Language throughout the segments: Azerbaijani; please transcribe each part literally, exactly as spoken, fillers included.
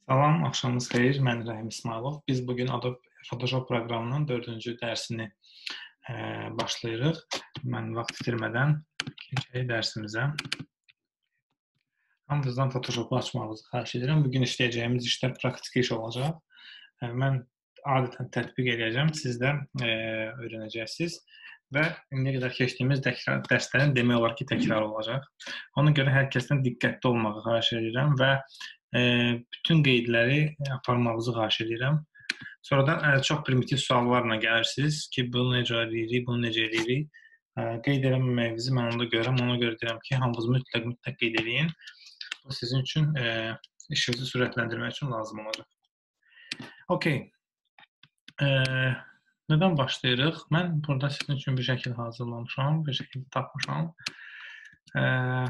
Salam, axşamınız xeyir. Mən Rəhim İsmailov. Biz bugün Adobe Photoshop proqramının dördüncü dərsini ə, başlayırıq. Mən vaxt itirmədən keçək dərsimizə. Hamınızdan Photoshopu açmağınızı xahiş edirəm. Bugün işləyəcəyimiz işlər praktiki iş olacaq. Ə, mən adətən tətbiq edəcəm, siz də ə, öyrənəcəksiniz və indiyə qədər keçdiyimiz təkrar, dərslərin demək olar ki, təkrar olacaq. Ona görə hər kəsdən diqqətli olmağı xahiş edirəm və ə, bütün qeydləri aparmağınızı xahiş edirəm. Sonradan ə, çox primitiv suallarla gəlirsiniz ki, bunu necə edirik, bunu necə edirik. Ə, qeyd eləməməyinizi mən onda görürəm. Ona görə deyirəm ki, hamınız mütləq mütləq qeyd edin. Bu sizin üçün ə, işinizi sürətləndirmək üçün lazım olacaq. Okay. Ə, Nədən başlayırıq? Mən burada sizin üçün bir şəkil hazırlamışam, bir şəkil tapmışam. Ə,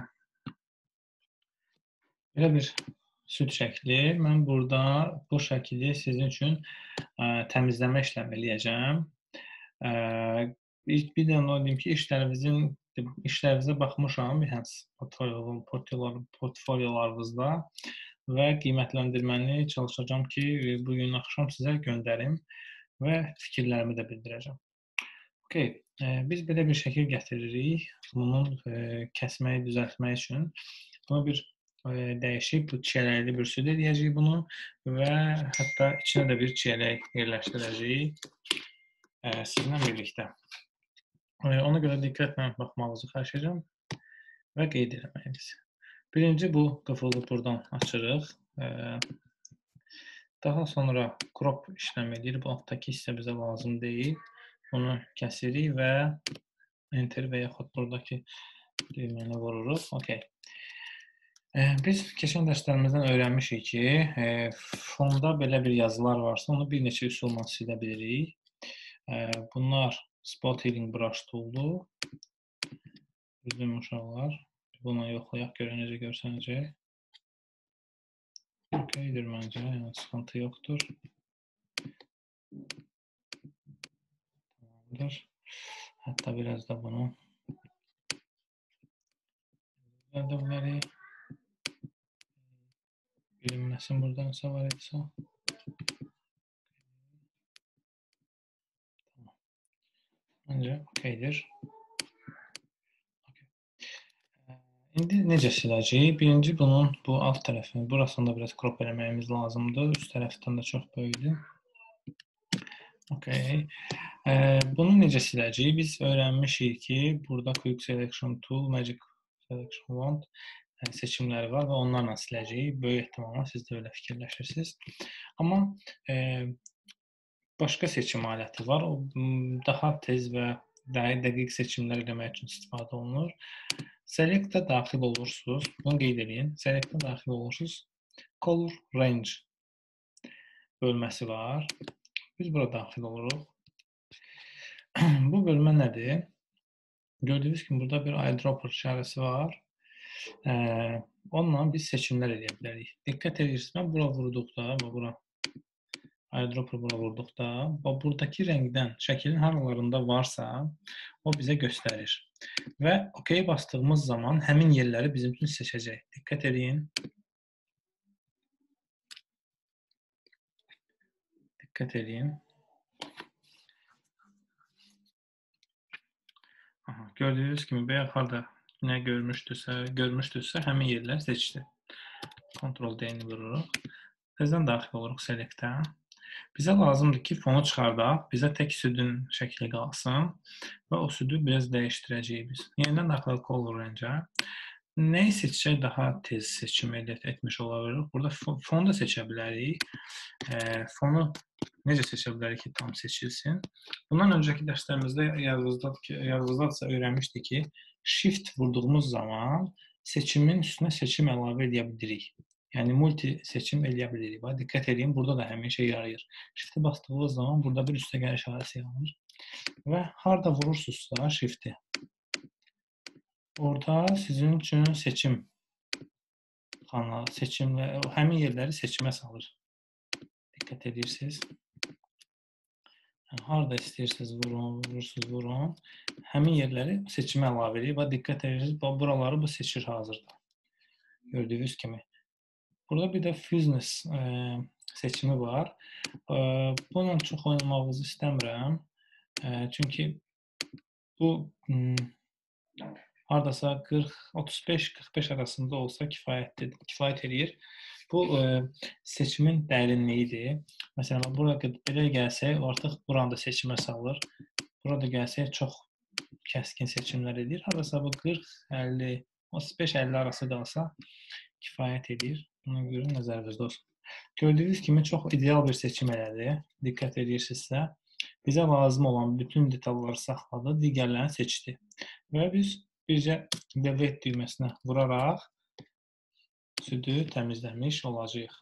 belə bir süd şəkli. Mən burada bu şəkili sizin üçün ə, təmizləmə işləmi eləyəcəm. Ə, bir bir də onu deyim ki, işlərinizin işlərinizə baxmışam, yəni portfolyolarınızda və qiymətləndirməni çalışacağam ki, bu gün axşam sizə göndərim və fikirlərimi də bildirəcəm. Okay. Biz belə bir şəkil gətiririk. Bunun kəsməyi, düzəltmək üçün. Bunu bir dəyişib, bu çiyələkli bir süd edəcəyik bunu və hətta içinə də bir çiyələk yerləşdirəcəyik sizinlə birlikdə. Ona görə diqqətlə baxmağınızı xahiş edirəm və qeyd eləməyiniz. Birinci bu qıfılı buradan açırıq. Daha sonra crop işləm edir. Bu altdakı hissə bizə lazım deyil. Bunu kəsirik və enter və yaxud buradakı düyməni vururuq. Okay. Biz keçən dərslərimizdən öyrənmişik ki, fonda belə bir yazılar varsa, onu bir neçə üsulla silə bilirik. Bunlar spot healing brush tool'dur. Bizim uşaqlar. Buna yoxlayaq, görə necə görsənəcək. Okeydir məncə, yəni sıxıntı yoxdur. Tamamdır. Hətta biraz da bunu düzəldə bilərik. Bilinməsin buradan nəsə var etsə. Tamam. Məncə okeydir. İndi necə siləcəyik? Birinci bunun bu alt tərəfini, burasında biraz crop eləməyimiz lazımdır. Üst tərəfdən də çox böyükdür. Okay. Bunu necə siləcəyik? Biz öyrənmişik ki, burada Quick Selection Tool, Magic Selection Wand seçimləri var və onlarla siləcəyik. Böyük ehtimalla siz də öyle fikirləşirsiniz. Amma e, başqa seçim aləti var. O daha tez və dəqiq seçimlər eləmək üçün istifadə olunur. Select'ə daxil olursunuz. Bunu qeyd edin. Select'ə daxil olursunuz. Color Range bölməsi var. Biz bura daxil oluruq. Bu bölmə nədir? Gördüyünüz kimi burada bir eyedropper işarəsi var. Ee, onunla biz seçimlər edə bilərik. Diqqət edirsiniz. Mən bura vurduqda və bura eyedropper bura vurduqda və buradakı rəngdən şəklin haralarında varsa o bizə göstərir. Və OK bastığımız zaman həmin yerləri bizim üçün seçəcək. Diqqət edin. Diqqət edin. Aha, gördüyünüz kimi bəyək harada nə görmüşdürsə, görmüşdürsə həmin yerləri seçdi. Ctrl D-ni vururuq. Təzədən daxil oluruq Select'ə. Bizə lazımdır ki, fonu çıxardaq, bizə tək südün şəkli qalsın və o südü biraz dəyişdirəcəyik biz. Yenidən daxil Color Range-ə. Nəyi seçsək daha tez seçim etmiş olabilirik? Burada fonu da seçə bilərik. E, fonu necə seçə bilərik ki, tam seçilsin? Bundan öncəki dərslərimizdə yadınızdadsa öyrənmişdik ki, Shift vurduğumuz zaman seçimin üstünə seçim əlavə edə bilirik. Yəni multi seçim eləyə bilirik. Diqqət edin, burada da həmin şey yarayır. Shift'e bastığınız zaman burada bir üstə gəl işarəsi yaranır. Və harada vurursunuzsa Shift'i, orada sizin üçün seçim kanalı, seçimlə, həmin yerləri seçimə salır. Diqqət edirsiniz. Yəni, harada istəyirsiniz vurun, vurursunuz vurun. Həmin yerləri seçimə əlavə edirik və diqqət edirsiniz, buraları bu seçir hazırda. Gördüyünüz kimi. Burada bir də Fuseness e, seçimi var. E, bununla çox oynamağınızı istəmirəm. E, çünki bu hmm, hardasa qırx, otuz beş qırx beş arasında olsa kifayətdir, kifayət edir. Bu e, seçimin dərinliyidir. Məsələn, burada belə gəlsək, artıq buranda seçimə salır. Burada gəlsək, çox kəskin seçimlər edir. Hardasa bu qırx, əlli, otuz beş əlli arası qalsa kifayət edir. Buna görə nəzərinizdə olsun. Gördüyünüz kimi çox ideal bir seçim elədi. Diqqət edirsinizsə, bizə lazım olan bütün detalları saxladı, digərlərini seçdi. Və biz bircə delete düyməsinə vuraraq südü təmizləmiş olacağıq.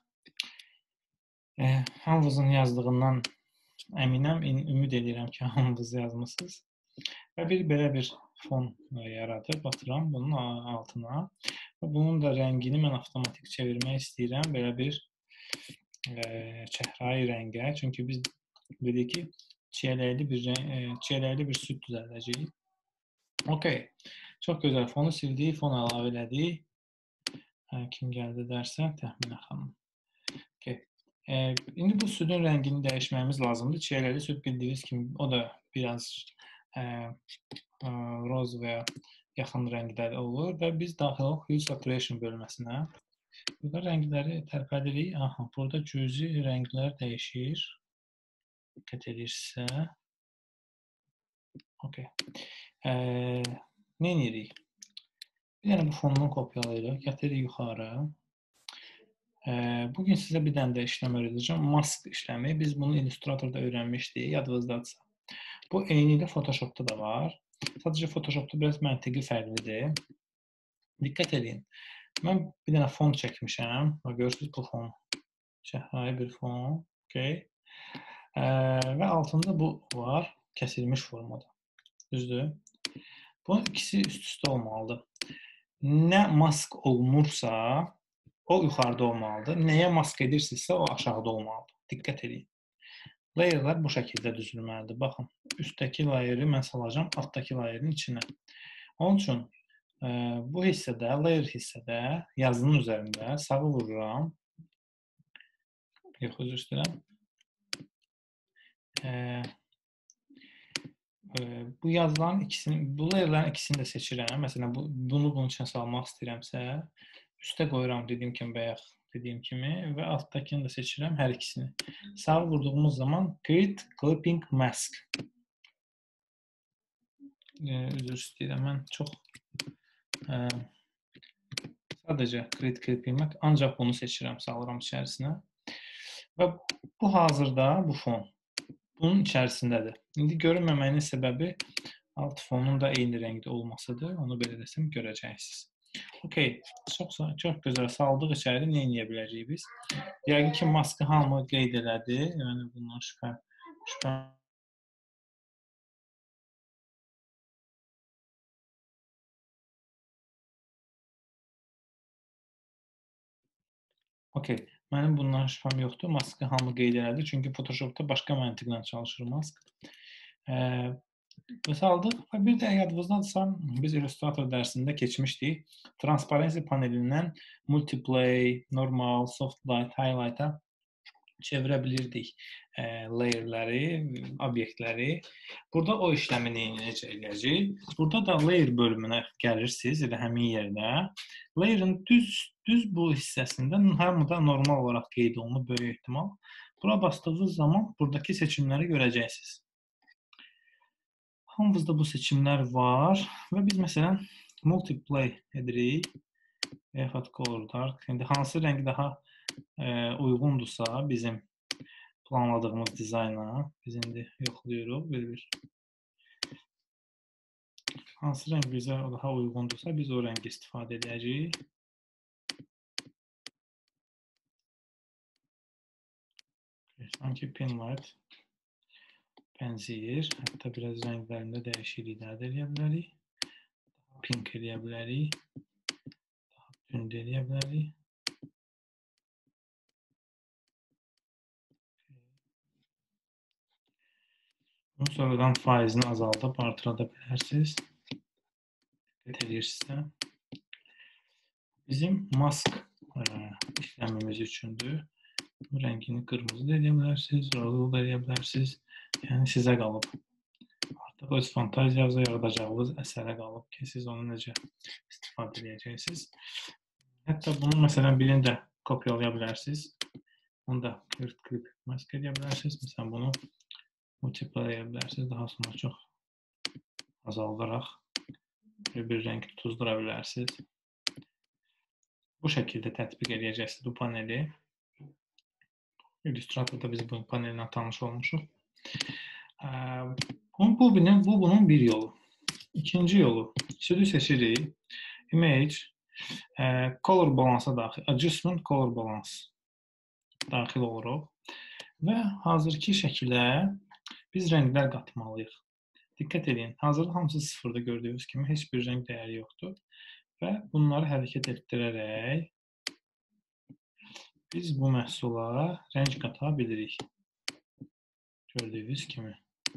E, hamınızın yazdığından əminəm, ümid edirəm ki, hamınız yazmışsınız. Və bir belə bir fon yaradıb, atıram bunun altına. Və bunun da rəngini mən avtomatik çevirmək istəyirəm. Belə bir e, çəhrayı rəngə. Çünki biz dedik ki, çiyələkli bir, e, çiyələkli bir süd düzəldəcəyik. Okay. Çox gözəl. Fonu sildik, fon əlavə elədik. Hə, kim gəldi dərsə, Təxminə xanım. Okay. E, indi bu südün rəngini dəyişməyimiz lazımdır. Çiyələkli süd bildiyiniz kimi o da biraz e, e, roz və yaxın rənglər olur və biz daxil olaq Hue Saturation bölməsinə. Burada rəngləri tərpədirik. Aha, burada cüzi rənglər dəyişir. Diqqət edirsə. Okay. E, nə edirik? Bir dənə bu fonunu kopyalayırıq, gətiririk yuxarı. E, bugün sizə bir dənə də işləm öyrədəcəm. Mask işləmi. Biz bunu Illustratorda öyrənmişdik, yadınızdadırsa. Bu eyni ilə Photoshopda da var. Sadəcə Photoshopda biraz məntiqi fərqlidir. Diqqət edin. Mən bir dənə fon çəkmişəm. Görürsünüz bu fon. Çəhrayı bir fon. Okay. E, və altında bu var. Kəsilmiş formada. Düzdür? Bunun ikisi üst-üstə olmalıdır. Nə mask olunursa, o yuxarıda olmalıdır. Nəyə mask edirsinizsə, o aşağıda olmalıdır. Diqqət edin. Layerlər bu şəkildə düzülməlidir. Baxın, üstdəki layeri mən salacağım altdakı layerin içinə. Onun üçün e, bu hissədə, layer hissədə, yazının üzərində sağı vururam. Yox, özür istəyirəm. E, Bu yazıların ikisini, bu layerlərin ikisini də seçirəm. Məsələn, bu, bunu bunun için salmaq istəyirəmsə, üstə qoyuram dediyim kimi, bayaq dediyim kimi və altdakini də seçirəm, hər ikisini. Sağ vurduğumuz zaman Create Clipping Mask. Ee, üzr istəyirəm, mən çox e, sadəcə Create Clipping Mask, ancaq bunu seçirəm, salıram içərisinə. Və bu hazırda bu fon bunun içərisindədir. İndi görünməməyinin səbəbi alt fonun da eyni rəngdə olmasıdır. Onu belə desəm görəcəksiniz. Okay, çox, çox gözəl saldıq içəri. Nə edə biləcəyik biz? Yəqin ki, maskı hamı qeyd elədi. Yəni bundan şübhə, şübhə. Okay, mənim bundan şübhəm yoxdur. Maskı hamı qeyd elədi. Çünki Photoshopda başqa məntiqlə çalışır mask. Ee, Saldıq və bir də yadınızdadırsa, biz Illustrator dərsində keçmişdik. Transparency panelindən Multiplay, Normal, Soft Light, Highlight-a çevirə bilirdik e, layerləri, obyektləri. Burada o işləmini necə eləyəcək? Burada da layer bölümünə gəlirsiniz, elə həmin yerdə. Layer'ın düz, düz bu hissəsində hamıda normal olaraq qeyd olunur, böyük ehtimal. Bura bastığınız zaman buradakı seçimləri görəcəksiniz. Hamımızda bu seçimlər var və biz məsələn multiplay edirik. Effect Color Dark. İndi hansı rəng daha e, uyğundursa bizim planladığımız dizayna biz indi yoxlayırıq bir-bir. Hansı rəng bizə daha uyğundursa biz o rəngi istifadə edəcəyik. Sanki Pinlight bənzəyir. Hətta biraz rənglərində dəyişikliklər də eləyə bilərik. Daha pink eləyə bilərik. Daha tünd eləyə bilərik. Bunun sonradan faizini azaldıb artıra da bilərsiniz. Diqqət edirsinizsə. Bizim mask işləmimiz üçündür. Bu rəngini qırmızı da edə bilərsiniz, rozulu da edə bilərsiniz. Yəni sizə qalıb. Artıq öz fantaziyanızda yaradacağınız əsərə qalıb ki, siz onu necə istifadə edəcəksiniz. Hətta bunu məsələn birini də kopyalaya bilərsiniz. Onu da clip mask edə bilərsiniz. Məsələn bunu multiplə edə bilərsiniz. Daha sonra çox azaldaraq bir rəng tuzdura bilərsiniz. Bu şəkildə tətbiq edəcəksiniz bu paneli. İllüstratorda biz bu panellə tanış olmuşuq. Bu, bu bunun bir yolu. İkinci yolu. Sürü seçirik. Image, color balansa daxil, adjustment color balance daxil oluruq. Və hazırki şəkilə biz rənglər qatmalıyıq. Diqqət edin, hazırda hamısı sıfırda gördüyünüz kimi heç bir rəng dəyəri yoxdur. Və bunları hərəkət etdirərək biz bu məhsula rəng qata bilirik. Gördüyünüz kimi.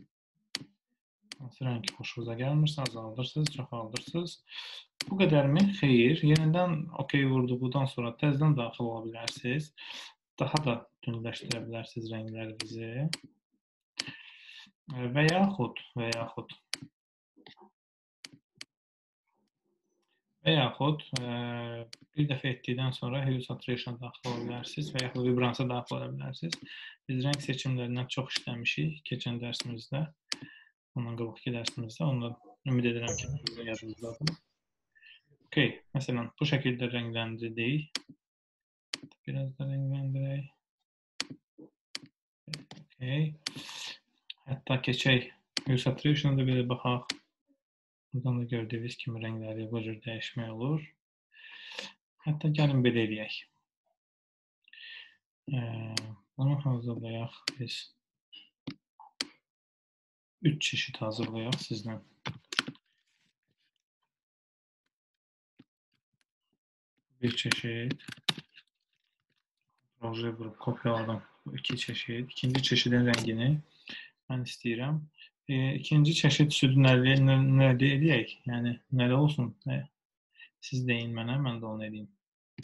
Hansı rəng xoşunuza gəlmirsə, azaldırsınız, çoxaldırsınız. Bu qədərmi? Xeyr. Yenidən OK vurduqdan sonra təzədən daxil ola bilərsiniz. Daha da tündləşdirə bilərsiniz rənglərinizi. Və yaxud, və yaxud, və yaxud bir dəfə etdikdən sonra Hue Saturation daxil ola bilərsiniz və yaxud Vibrance'a daxil ola bilərsiniz. Biz rəng seçimlərindən çox işləmişik keçən dərsimizdə. Ondan qabaqki dərsimizdə. Ondan ümid edirəm ki, yadınızdadır. OK. Məsələn, bu şəkildə rəngləndirdik. Biraz da rəngləndirək. OK. Hətta keçək Hue Saturation'a da belə baxaq. Buradan da gördüyünüz kimi rəngləri bu cür dəyişmək olur. Hətta gəlin belə eləyək. Bunu hazırlayaq biz. Üç çeşid hazırlayaq sizlə. Bir çeşid. Proje vurup kopyaladım. Bu iki çeşid. İkinci çeşidin rəngini mən istəyirəm. E, ikinci çeşid südü nəli, nəli eləyək? Yəni, nəli olsun? Nə? Siz deyin mənə, mən də onu edeyim.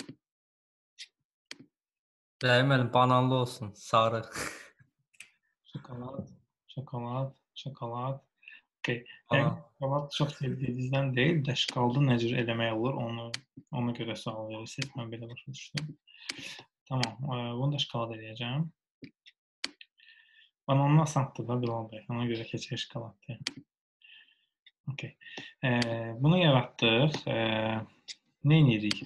Rəhim mənim, bananlı olsun, sarı. Şokolad, şokolad, şokolad. Okay. Yəni, şokolad çox sevdiyinizdən deyil, dəşqaldı nə cür eləmək olur, onu, ona görə sual verirsiniz. Mən belə başa düşdüm. Tamam, bunu da şokolad eləyəcəm. Bananlı asandır da Bilal bəy, ona görə keçək şokoladdır. Okay. E, bunu yaratdıq. E, nə edirik?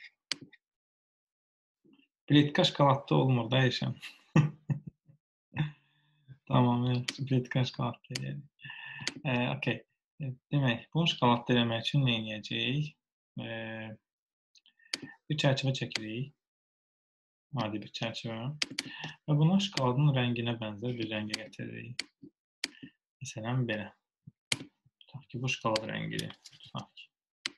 Pletka şokoladda olmur da yaşam. Tamam, evet. Pletka şokoladda eləyək. E, okay. E, demək, bunu şokoladda eləmək üçün nə edəcəyik? E, bir çərçivə çəkirik. Adi bir çərçivə. Və buna şokoladın rənginə bənzər bir rəngə gətiririk. Məsələn, belə. Tutaq ki, bu şokolad rəngidir. Tutaq ki.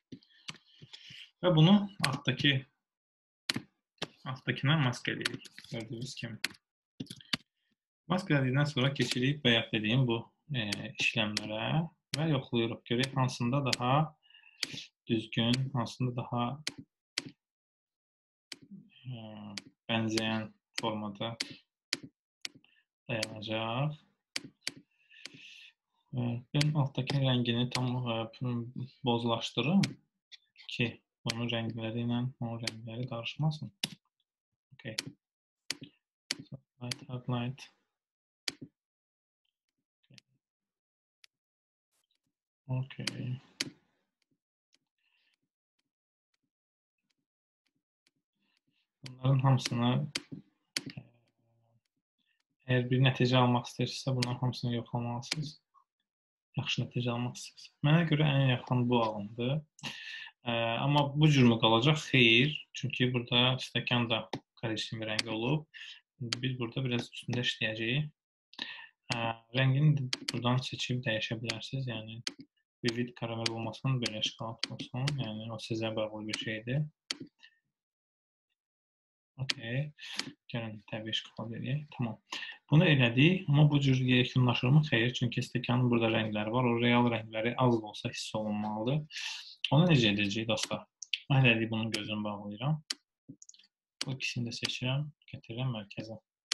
Və bunu altdakı altdakına mask edirik. Gördüyünüz kimi. Mask edildikdən sonra keçirik bayaq dediyim bu e, işləmlərə və yoxlayırıq. Görək hansında daha düzgün, hansında daha e, bənzəyən formada dayanacaq. Ben alttaki rəngini tam bozlaşdırım ki, bunun rəngləri ilə onun rəngləri qarışmasın. Okay. Light, hard light. Okay. Bunların hamısını eğer bir nəticə almaq istəyirsinizsə, bunların hamısını yoxlamalısınız. Yaxşı nəticə almaq istəyirsinizsə. Mənə görə ən yaxın bu alındı. Ee, amma bu cür mü qalacaq? Xeyr. Çünki burada stəkan da korичневый rəng olub. Biz burada biraz üstündə işləyəcəyik. Ee, rəngini buradan seçib dəyişə bilərsiniz. Yəni, vivid karamel olmasın, belə şokolad olsun. Yəni, o sizə bağlı bir şeydir. Okay. Gəlin təbii şokolad eləyək. Tamam. Bunu elədik, amma bu cür yekunlaşırmı? Xeyr, çünki stəkanın burada rəngləri var. O real rəngləri az da olsa hiss olunmalıdır. Onu necə edəcəyik dostlar? Mən hələ bunun gözünü bağlayıram. Bu ikisini də seçirəm, gətirirəm mərkəzə.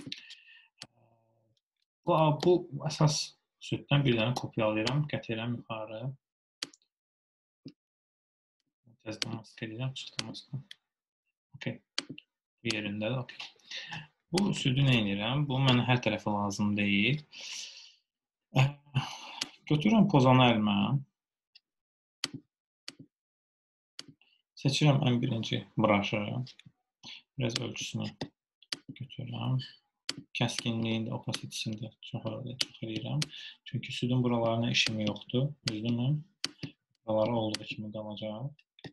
Bu, bu əsas süddən bir dənə kopyalayıram, gətirirəm yuxarı. Təzədən maska edirəm, çıxdı maska. Okay. Bu yerindədir, okay. Bu südü nə edirəm? Bu mənə hər tərəfə lazım deyil. Götürürəm pozanı əlimə. Seçirəm ən birinci braşı. Biraz ölçüsünü götürürəm. Kəskinliyini də, opasitisini də çox eləyirəm. Çünki südün buralarına işim yoxdur. Düzdürmü? Buraları olduğu kimi qalacaq.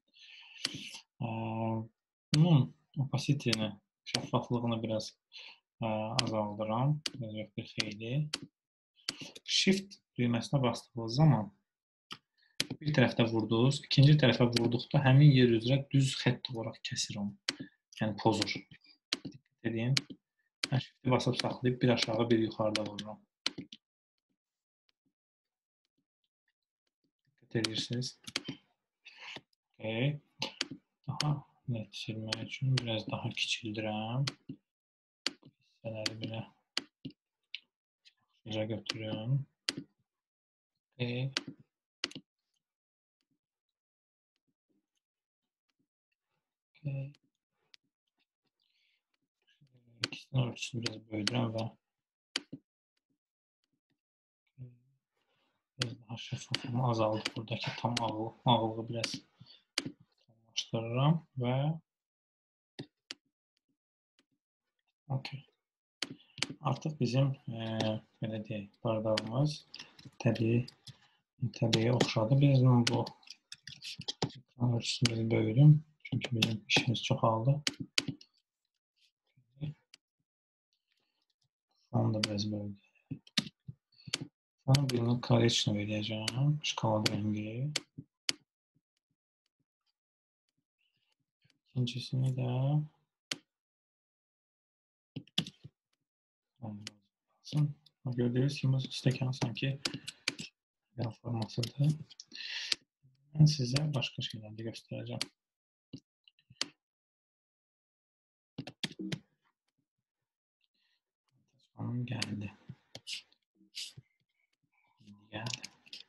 Bunun opasitini, şəffaflığını biraz azaldıram. Biraz yox bir xeyli. Shift düyməsinə bastığınız zaman bir tərəfdə vurduğunuz, ikinci tərəfə vurduqda həmin yer üzrə düz xətt olaraq kəsir onu. Yəni pozur. Dikkat edin. Shift'i basıb saxlayıb bir aşağı, bir yuxarıda vururam. Dikkat edirsiniz. Okay. Daha net silmək üçün biraz daha kiçildirəm. Hissələri belə yaxşıca götürürəm. Okay. Okay. İkisinin ölçüsünü biraz böyüdürəm və biraz daha şəffaflığımı azaldı. Buradakı tam ağıl, ağılı biraz tamlaşdırıram və okay. Artıq bizim e, belə deyək, bardağımız təbii, təbii oxşadı. Biz bu ekran ölçüsünü biraz böyüdüm. Çünki bizim işimiz çoxaldı. Onu da biraz böyüdü. Sonra birini korичневый verəcəm. Şokolad rəngi. İkincisini də lazım. Gördüyünüz kimi stəkan sanki yan formasıdır. Mən sizə başqa şeyləri də göstərəcəm. Tasmanım gəldi. Gəldi.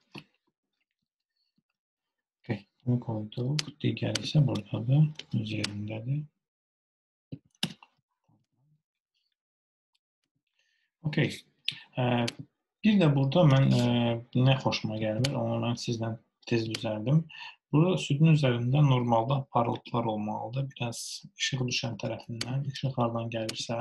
Okay. Bunu koyduk. Digər isə buradadır. Öz yerindədir. Okay. Bir də burada mən nə xoşuma gəlmir, onu mən sizlə tez düzəldim. Burada südün üzərində normalda parıltılar olmalıdır. Biraz işıq düşən tərəfindən, işıq hardan gəlirsə.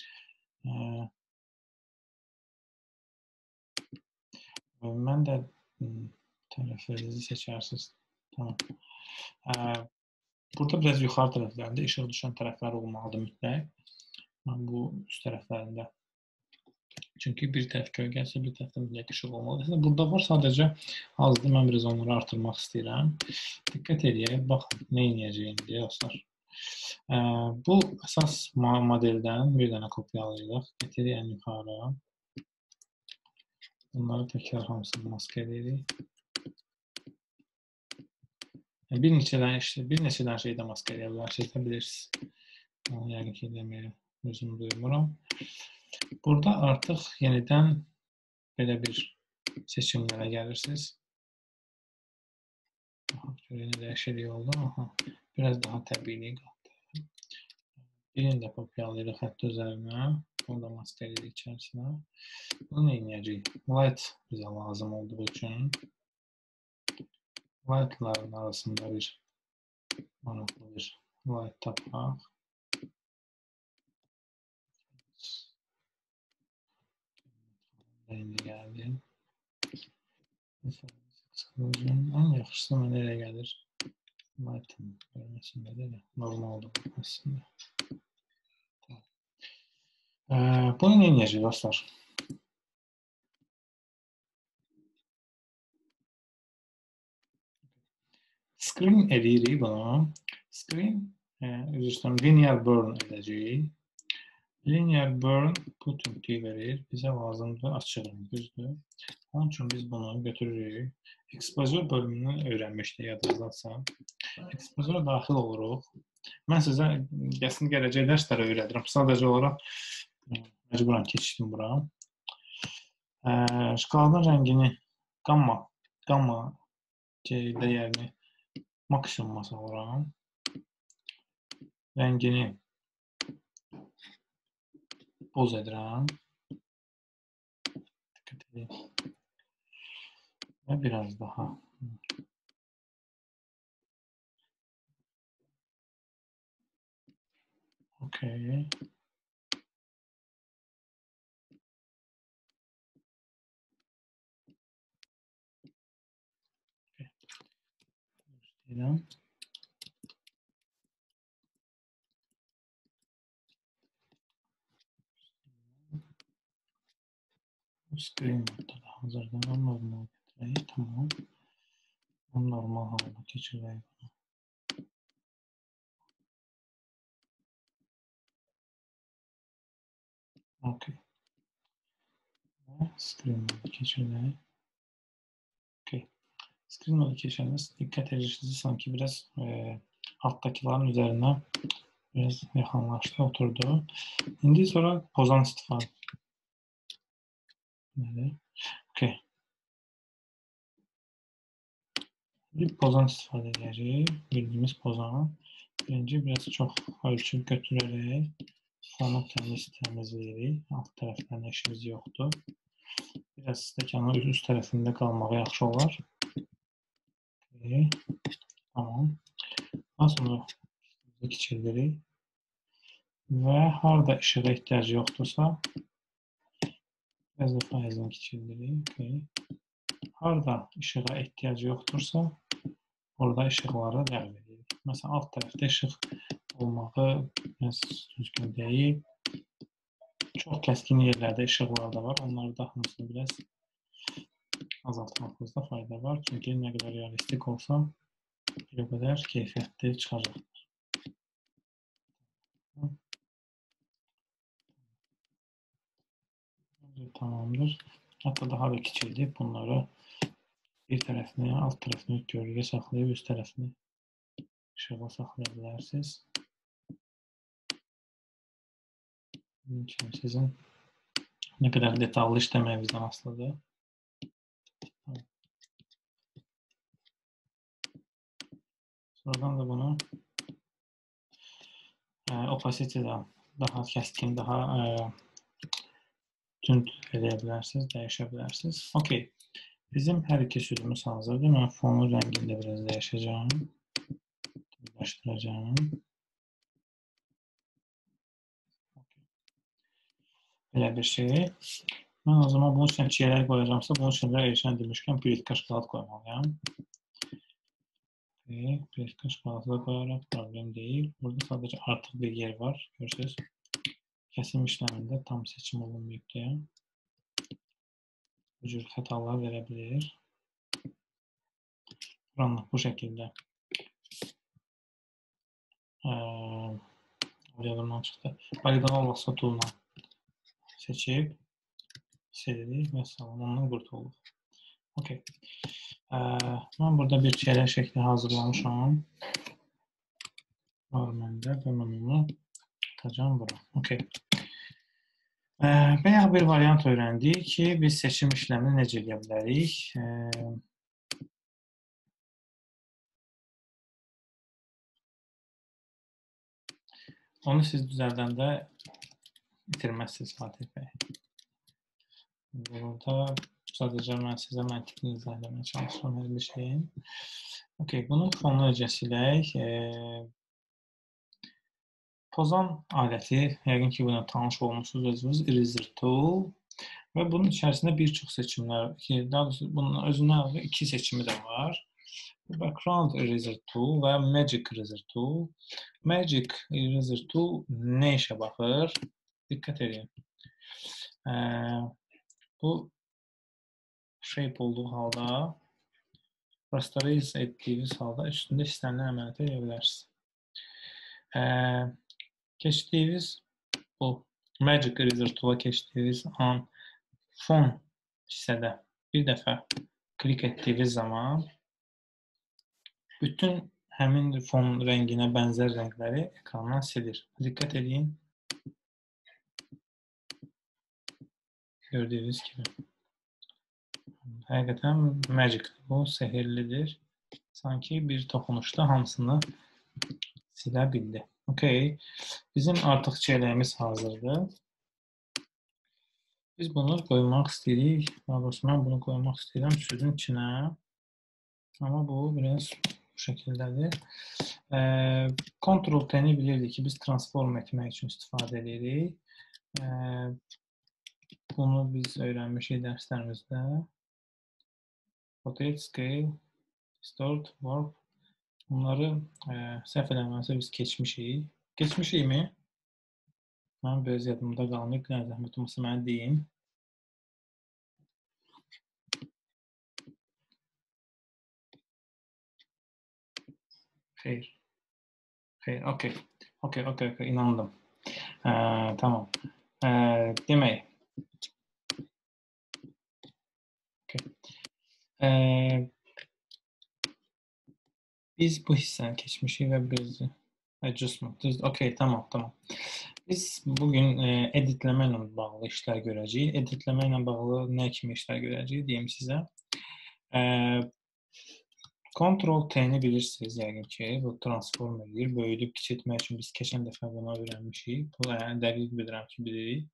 Mən də tərəfinizi seçərsiniz. Tamam. Burada biraz yuxarı tərəflərində işıq düşən tərəflər olmalıdır mütləq. Mən bu üst tərəflərində. Çünki bir tərəf gölgəsi, bir tərəfdə mütləq işıq olmalıdır. Burada var sadəcə azdır. Mən biraz onları artırmaq istəyirəm. Diqqət edək. Baxın, nə edəcəyim deyə dostlar. Bu əsas modeldən bir dənə kopyalayırıq. Gətirik ən yuxarı. Bunları təkrar hamısını maska edirik. Bir neçədən işte, bir neçədən şeydə maska edə bilərsiniz, bilirsiniz. Onu yəqin ki, deməyə özümü duymuram. Burada artıq yenidən belə bir seçimlərə gəlirsiniz. Yeni dəyişiklik oldu. Aha, biraz daha təbiilik qaldı. Birini də kopyalayırıq hətta üzərinə. Bunu da maska edirik içərisinə. Bunu nə edəcəyik? Light bizə lazım olduğu üçün. Light'ların arasında bir maraqlı bir light tapmaq. Rəngi gəldi. Ən yaxşısı mənə elə gəlir. Light'ın görməsində də normaldır aslında. Bunu nə edəcəyik dostlar? Screen edirik bunu. Screen, üzr istəyirəm, linear burn edəcəyik. Linear burn bu tüntüyü verir. Bizə lazımdır açıq rəng, düzdür. Onun üçün biz bunu götürürük. Ekspozor bölümünü öyrənmişdik yadınızdadsa. Ekspozora daxil oluruq. Mən sizə gəlsin gələcək dərsləri öyrədirəm. Sadəcə olaraq məcburan keçdim bura. Şkalanın rəngini qamma, qamma dəyərini maksimuma salıram. Rəngini boz edirəm. Dikkat edin. Və biraz daha. Okay. Göstərəm. Screen modda da hazırdan normal getirək. Tamam. Onu normal halda keçirək. Okay. Screen modu keçirək. Okay. Screen modu keçəndə diqqət edirsiniz sanki biraz e, alttakilerin üzerine biraz yaxınlaşdı, oturdu. İndi sonra pozan istifadə. Nədir? Okay. Bir pozan istifadə edəcəyik. Bildiyimiz pozan. Birinci biraz çox ölçü götürərək fonu təmiz təmizləyirik. Alt tərəflərində işimiz yoxdur. Biraz stəkanın üst tərəfində qalmağı yaxşı olar. Okay. Tamam. Daha sonra keçiririk. Və harada işığa ehtiyacı yoxdursa biraz da faizini keçiririk. Okay. Harada işığa ehtiyacı yoxdursa orada işıqları ləğv edirik. Məsələn, alt tərəfdə işıq olmağı düzgün deyil. Çox kəskin yerlərdə işıqlar da var. Onları da hamısını biraz azaltmaqımızda fayda var. Çünki nə qədər realistik olsa bir o qədər keyfiyyətli çıxacaqdır. Tamamdır. Hatta daha da kiçildib bunları bir tərəfini, alt tərəfini gölgə saxlayıb, üst tərəfini işıqla saxlaya bilərsiniz. Sizin nə qədər detallı işləməyinizdən asılıdır. Sonradan da bunu opacity-dən daha kəskin, daha tünd edə bilərsiniz, dəyişə bilərsiniz. Okay. Bizim hər iki sürümüz hazırdır. Mən fonun rəngini də biraz dəyişəcəm. Başlayacağım. Belə bir şey. Mən o zaman bunun üçün çiyələr qoyacağımsa, bunun üçün də erişən demişkən plitka şokolad qoymalıyam. Plitka şokoladı da qoyaraq problem deyil. Burada sadəcə artıq bir yer var. Görürsünüz. Kəsim işləmində tam seçim olunmayıb deyə. Bu cür xətalar verə bilir. Buranlıq bu şəkildə yadımdan çıxdı. Validator olmasa tool'la seçib silirik və salonundan qurtulduq. Okay. Mən burada bir çiyələr şəkli hazırlamışam. Var məndə və mən onu atacağım bura. Okay. Bayaq bir variant öyrəndik ki, biz seçim işləmini necə edə bilərik? Onu siz düzəldəndə itirməzsiniz Fatih bəy. Burada sadəcə mən sizə məntiqli izah etməyə çalışıram hər bir şeyin. Okay, bunun fonunu necə silək? Pozan aləti, yəqin ki, buna tanış olmuşsunuz özünüz, Eraser Tool və bunun içərisində bir çox seçimlər, daha doğrusu bunun özündən iki seçimi də var. Background Eraser Tool və Magic Eraser Tool. Magic Eraser Tool nə işə baxır? Diqqət edin. Bu shape olduğu halda, rasterize etdiyiniz halda üstündə istənilən əməliyyatı edə bilərsiniz. Keçdiyiniz bu Magic Eraser Tool'a keçdiyiniz an fon hissədə bir dəfə klik etdiyiniz zaman bütün həmin fon rənginə bənzər rəngləri ekrandan silir. Diqqət edin. Gördüyünüz kimi. Həqiqətən magic. Bu sehirlidir. Sanki bir toxunuşda hamısını silə bildi. Okay. Bizim artıq çeyrəyimiz hazırdır. Biz bunu qoymaq istəyirik. Daha doğrusu mən bunu qoymaq istəyirəm sözün içinə. Amma bu biraz bu şəkildədir. Ctrl T-ni bilirdik ki, biz transform etmək üçün istifadə edirik. Bunu biz öyrənmişik dərslərimizdə. Rotate, Scale, Distort, Warp. Bunları səhv eləməsə biz keçmişik. Keçmişik mi? Mən biraz yadımda qalmayıb. Nə zəhmət olmasa mənə deyin. Xeyr. Xeyr, okey. Okey, okey, okey, inandım. Hə, tamam. Hə, demək. Okay. Hə, biz bu hissəni keçmişik və biz adjustment. Okey, tamam, tamam. Biz bugün e, editləmə ilə bağlı işlər görəcəyik. Editləmə ilə bağlı nə kimi işlər görəcəyik deyim sizə. E, Ctrl T-ni bilirsiniz yəqin ki, bu transform edir. Böyüdüb kiçiltmək üçün biz keçən dəfə bunu öyrənmişik. Bu yəni dəqiq bilirəm ki, bilirik.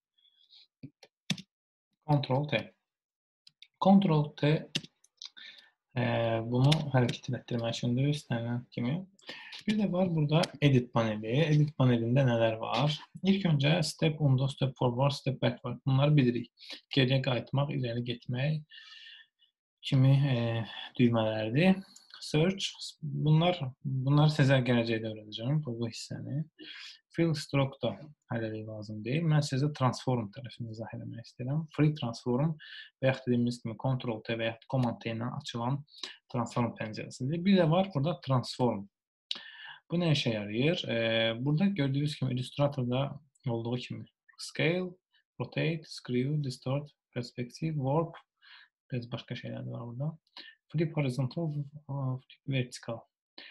Ctrl T. Ctrl T e, bunu hərəkət etdirmək üçündür istənilən kimi. Bir də var burada edit paneli. Edit panelində nələr var? İlk öncə step undo, step forward, step backward. Bunları bilirik. Geriyə qayıtmaq, irəli getmək kimi e, düymələrdir. Search. Bunlar, bunlar sizə gələcəkdə öyrədəcəm bu, bu hissəni. Fill stroke da hələlik lazım deyil. Mən sizə transform tərəfini izah eləmək istəyirəm. Free transform və yaxud dediyimiz kimi Ctrl T və yaxud Command T ilə açılan transform pəncərəsidir. Bir də var burada transform. Bu nə işə yarayır? Burada gördüyünüz kimi Illustratorda olduğu kimi Scale, Rotate, Screw, Distort, Perspective, Warp, biraz başqa şeylər var burada. Flip Horizontal, Flip Vertical.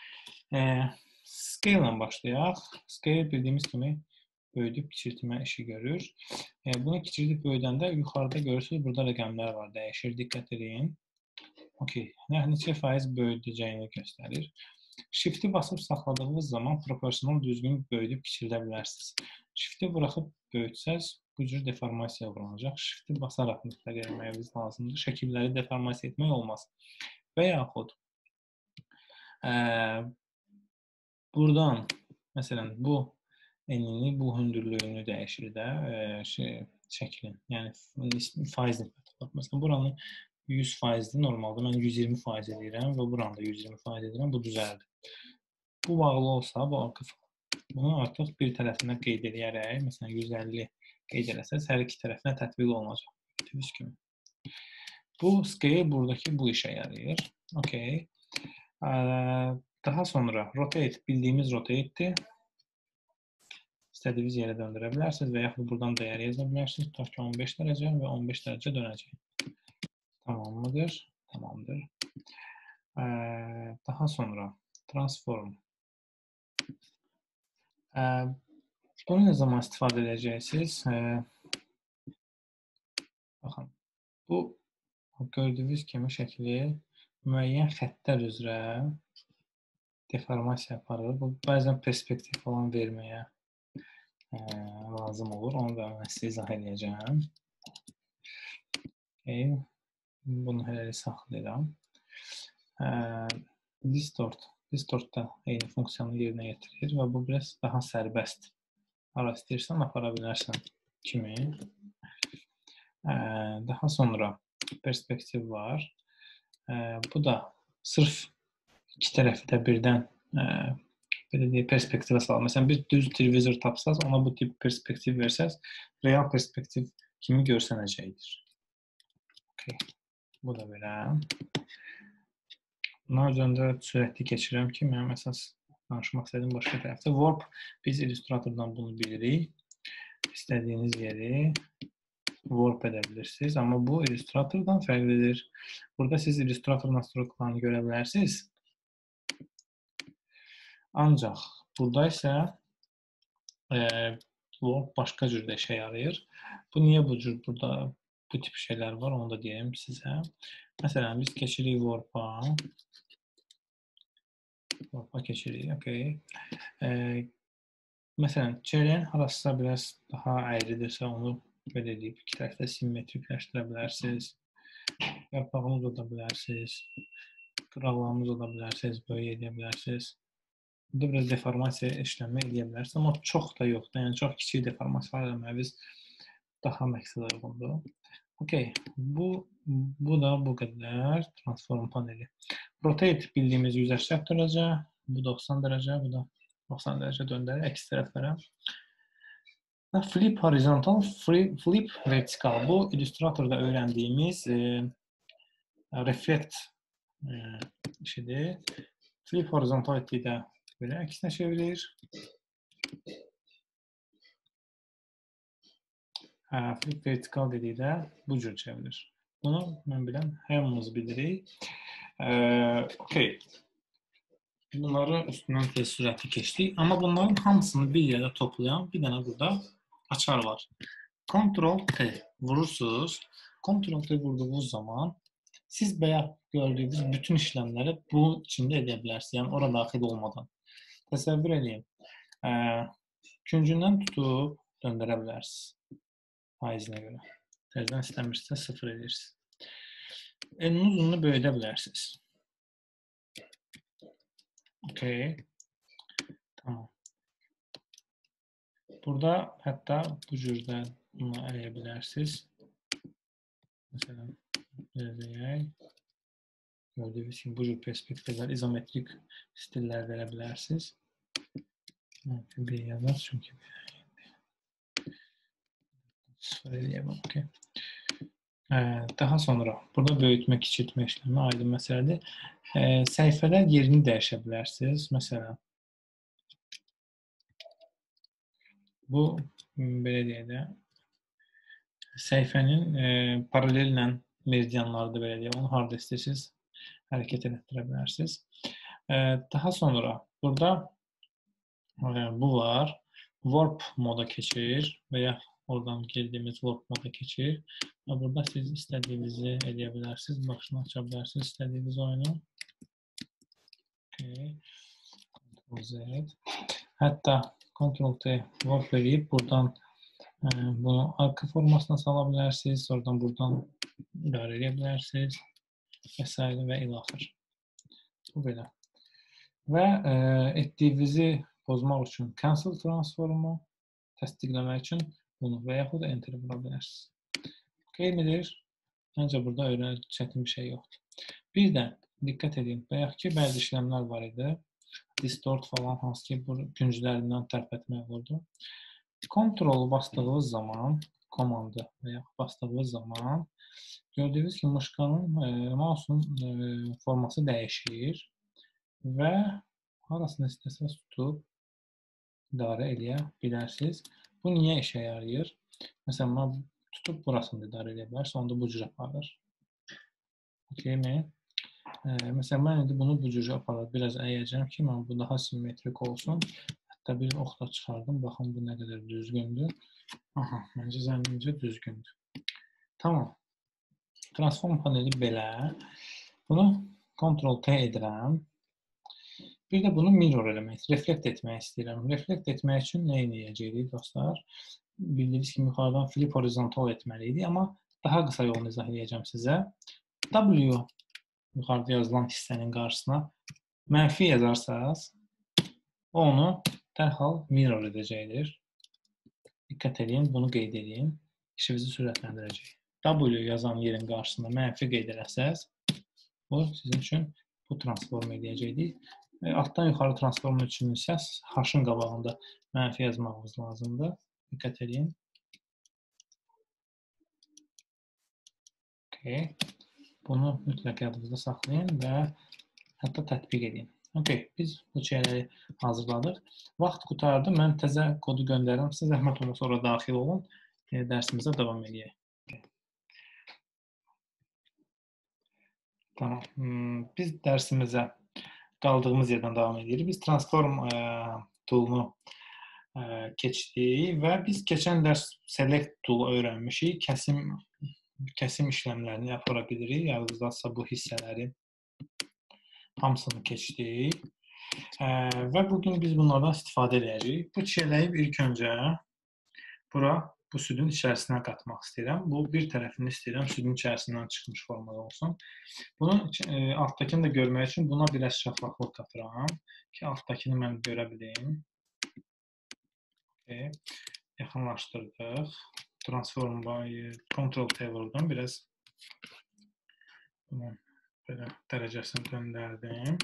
Scale ilə başlayaq. Scale bildiyimiz kimi böyüdüb kiçiltmə işi görür. Bunu kiçildib böyüdəndə yuxarıda görürsünüz, burada rəqəmlər var, dəyişir, diqqət edin. Okay. Neçə faiz böyüdəcəyini göstərir. Shift'i basıb saxladığınız zaman proporsional düzgün böyüdüb kiçildə bilərsiniz. Shift'i buraxıb böyütsəz, bu cür deformasiya uğranacaq. Shift'i basaraq mütləq eləməyimiz lazımdır. Şəkilləri deformasiya etmək olmaz. Və yaxud ə, buradan, məsələn, bu enini, bu hündürlüyünü dəyişir də ə, şey, şəklin. Yəni, faiz nisbəti. Məsələn, buranın yüz faizdir normalda. Mən yüz iyirmi faiz edirəm və buranda yüz iyirmi faiz edirəm. Bu düzəldir. Bu bağlı olsa, bu bunu artıq bir tərəfinə qeyd edərək, məsələn, yüz əlli qeyd eləsəz, hər iki tərəfinə tətbiq olunacaq. Gördüyünüz kimi. Bu scale buradakı bu işə yarayır. Okay. Daha sonra rotate, bildiyimiz rotate'dir. İstədiyiniz yerə döndürə bilərsiniz və yaxud buradan dəyər yaza bilərsiniz. Tutaq ki, on beş dərəcə və on beş dərəcə dönəcək. Tamam mıdır? Tamamdır. Ee, daha sonra transform. Ee, bunu ne zaman istifadə edəcəksiniz? Ee, baxın, bu gördüyünüz kimi şəkli müəyyən xəttlər üzrə deformasiya aparır. Bu bəzən perspektiv falan verməyə e, lazım olur. Onu da mən sizə izah edəcəm. Okay. Bunu hələ saxlayıram. Distort. Distort da eyni funksiyonu yerinə yetirir və bu biraz daha sərbəst. Hara istəyirsən, apara bilərsən kimi. Daha sonra perspektiv var. Bu da sırf iki tərəfi də birdən belə deyək, perspektivə salır. Məsələn, bir düz televizor tapsaz, ona bu tip perspektiv versəz, real perspektiv kimi görsənəcəkdir. Okay. Bu da belə. Bunlar üzərində sürətli keçirəm ki, mənim əsas danışmaq istədiyim başqa tərəfdə. Warp, biz Illustratordan bunu bilirik. İstədiyiniz yeri warp edə bilirsiniz. Amma bu Illustratordan fərqlidir. Burada siz Illustrator nastroylarını görə bilərsiniz. Ancaq burada isə e, bu başqa cür də işə yarayır. Bu niyə bu cür burada bu tip şeylər var, onu da deyim sizə. Məsələn, biz keçirik Warp-a. Warp-a keçirik, okey. E, məsələn, çeyrəyin harasısa biraz daha əyridirsə, onu belə deyib, iki tərəfdə simmetrikləşdirə bilərsiniz. Yarpağını uza bilərsiniz. Qıraqlarını uza bilərsiniz, böyük edə bilərsiniz. Burada biraz deformasiya işləmə edə bilərsiniz, amma çox da yoxdur. Yəni, çox kiçik deformasiyalar eləməyiz daha məqsədə uyğundur. Okey, bu, bu da bu qədər transform paneli. Rotate bildiyimiz yüz səksən dərəcə, bu doxsan dərəcə, bu da doxsan dərəcə döndərir əks tərəflərə. Flip horizontal, flip vertikal. Bu, Illustratorda öyrəndiyimiz e, reflect e, işidir. Flip horizontal etdikdə belə əksinə çevirir. Hə, flip vertikal dedikdə bu cür çevirir. Bunu mən bilən hamımız bilirik. Ee, Okey. Bunları üstündən tez sürətli keçdik. Amma bunların hamısını bir yerdə toplayan bir dənə burada açar var. Ctrl T vurursunuz. Ctrl T vurduğunuz zaman siz bayaq gördüyünüz bütün işləmləri bu içində edə bilərsiniz. Yəni, ora daxil olmadan. Təsəvvür edin. Ee, küncündən tutub döndərə bilərsiniz. Faizinə görə. Təzdən istəmirsə sıfır edirsiniz. Elinin uzunluğunu böyüdə bilərsiniz. Okey. Tamam. Burada hətta bu cürdə bunu əyə bilərsiniz. Məsələn, verəyək. Gördüyünüz kimi bu cür perspektivlər, izometrik stillər verə bilərsiniz. Bir yazar çünki sıfır eləyəm. Okey. Daha sonra burada böyütmə, kiçiltmə işləmi aydın məsələdir. Səhifələr yerini dəyişə bilərsiniz. Məsələn, bu belə deyək də səhifənin e, paralellə meridianlarıdır, belə deyək. Onu harada istəyirsiniz hərəkət etdirə bilərsiniz. E, daha sonra burada e, bu var. Warp moda keçir və ya oradan girdiğimiz warp moda keçir. Və burada siz istədiyinizi edə bilərsiniz. Başını aça bilərsiniz istədiyiniz oyunu. Okay. Ctrl Z. Hətta Ctrl T warp verib buradan e, bunu arka formasına sala bilərsiniz. Oradan buradan idarə edə bilərsiniz. Və s. və ilaxır. Bu belə. Və e, etdiyinizi pozmaq üçün cancel transformu, təsdiqləmək üçün bunu və yaxud da enter vura bilərsiniz. Okey midir? Məncə burada öyrənək çətin bir şey yoxdur. Bir də diqqət edin, bayaq ki, bəzi işləmlər var idi. Distort falan, hansı ki, bu künclərindən tərpətmək olurdu. Ctrl bastığınız zaman, komandı və yaxud bastığınız zaman gördüyünüz ki, muşkanın, e, mouse'un e, forması dəyişir və harasını istəsəz tutub idarə edə bilərsiniz. Bu niyə işə yarayır? Məsələn, mən tutub burasını idarə edə bilərsə, onda bu cür aparır. Okey mi? E, məsələn, mən indi bunu bu cür aparır. Biraz əyəcəm ki, mən bu daha simmetrik olsun. Hətta bir oxla çıxardım. Baxın, bu nə qədər düzgündür. Aha, məncə zəmincə düzgündür. Tamam. Transform paneli belə. Bunu Ctrl T edirəm. Bir də bunu mirror eləmək, reflekt etmək istəyirəm. Reflekt etmək üçün nə edəcəyik dostlar? Bildiyiniz kimi yuxarıdan flip horizontal etməliydik, amma daha qısa yolunu izah edəcəm sizə. W yuxarıda yazılan hissənin qarşısına mənfi yazarsanız, onu dərhal mirror edəcəkdir. Diqqət edin, bunu qeyd edin. İşinizi sürətləndirəcək. W yazan yerin qarşısında mənfi qeyd eləsəz, bu sizin üçün bu transform edəcəkdir. Altdan yuxarı transform üçün isə H-ın qabağında mənfi yazmağımız lazımdır. Diqqət edin. Okay. Bunu mütləq yadınızda saxlayın və hətta tətbiq edin. Okay. Biz bu şeyləri hazırladıq. Vaxt qutardı. Mən təzə kodu göndərirəm. Siz zəhmət olmasa sonra daxil olun. Dərsimizə davam edək. Okay. Tamam. Biz dərsimizə qaldığımız yerdən davam edirik. Biz transform ə, toolunu ə, keçdik və biz keçən dərs select tool öyrənmişik. Kəsim kəsim işləmlərini apara bilirik. Yadınızdadsa bu hissələri hamısını keçdik. Ə, və bugün biz bunlardan istifadə edəcəyik. Bu çiyələyi ilk öncə bura bu südün içərisinə qatmaq istəyirəm. Bu bir tərəfini istəyirəm südün içərisindən çıxmış formada olsun. Bunu e, altdakını da görmək üçün buna biraz şəffaflıq qatıram ki, altdakını mən görə bilim. Okay. Yaxınlaşdırdıq. Transform by Control T vurdum. Biraz bunu belə dərəcəsini döndərdim.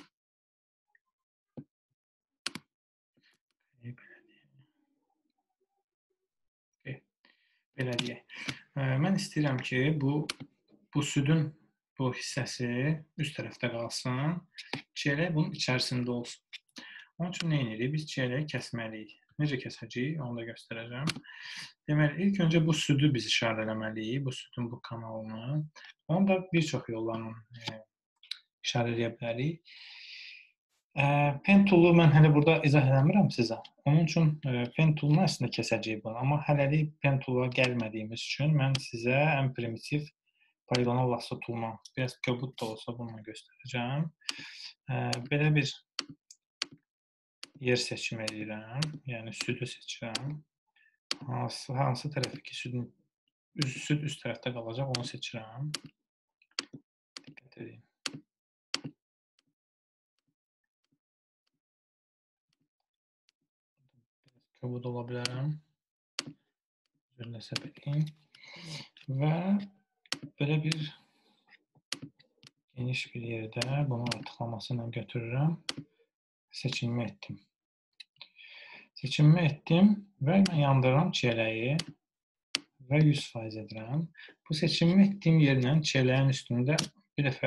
Okay. Belə deyək. Mən istəyirəm ki, bu bu südün bu hissəsi üst tərəfdə qalsın. Çiyələk bunun içərisində olsun. Onun üçün nə edirik? Biz çiyələyi kəsməliyik. Necə kəsəcəyik? Onu da göstərəcəm. Deməli, ilk öncə bu südü biz işarələməliyik. Bu südün bu kanalını. Onu da bir çox yollarla e, işarələyə bilərik. E, pen tool'u mən hələ burada izah eləmirəm sizə. Onun üçün e, pen tool'unu əslində kəsəcəyik bunu. Amma hələlik pen tool'a gəlmədiyimiz üçün mən sizə ən primitiv poligonal lasso tool'unu biraz köbut da olsa bunu göstərəcəm. E, belə bir yer seçim edirəm. Yəni südü seçirəm. Hansı, hansı tərəfi ki, südün üst, süd üst tərəfdə qalacaq, onu seçirəm. Diqqət edin. Köbut ola bilərəm. Üzərində səpəliyim. Və belə bir geniş bir yerdə bunu tıklaması ilə götürürəm. Seçimimi etdim. Seçimimi etdim və mən yandırıram çiyələyi və yüz faiz edirəm. Bu seçimimi etdiyim yerlə çiyələyin üstündə bir dəfə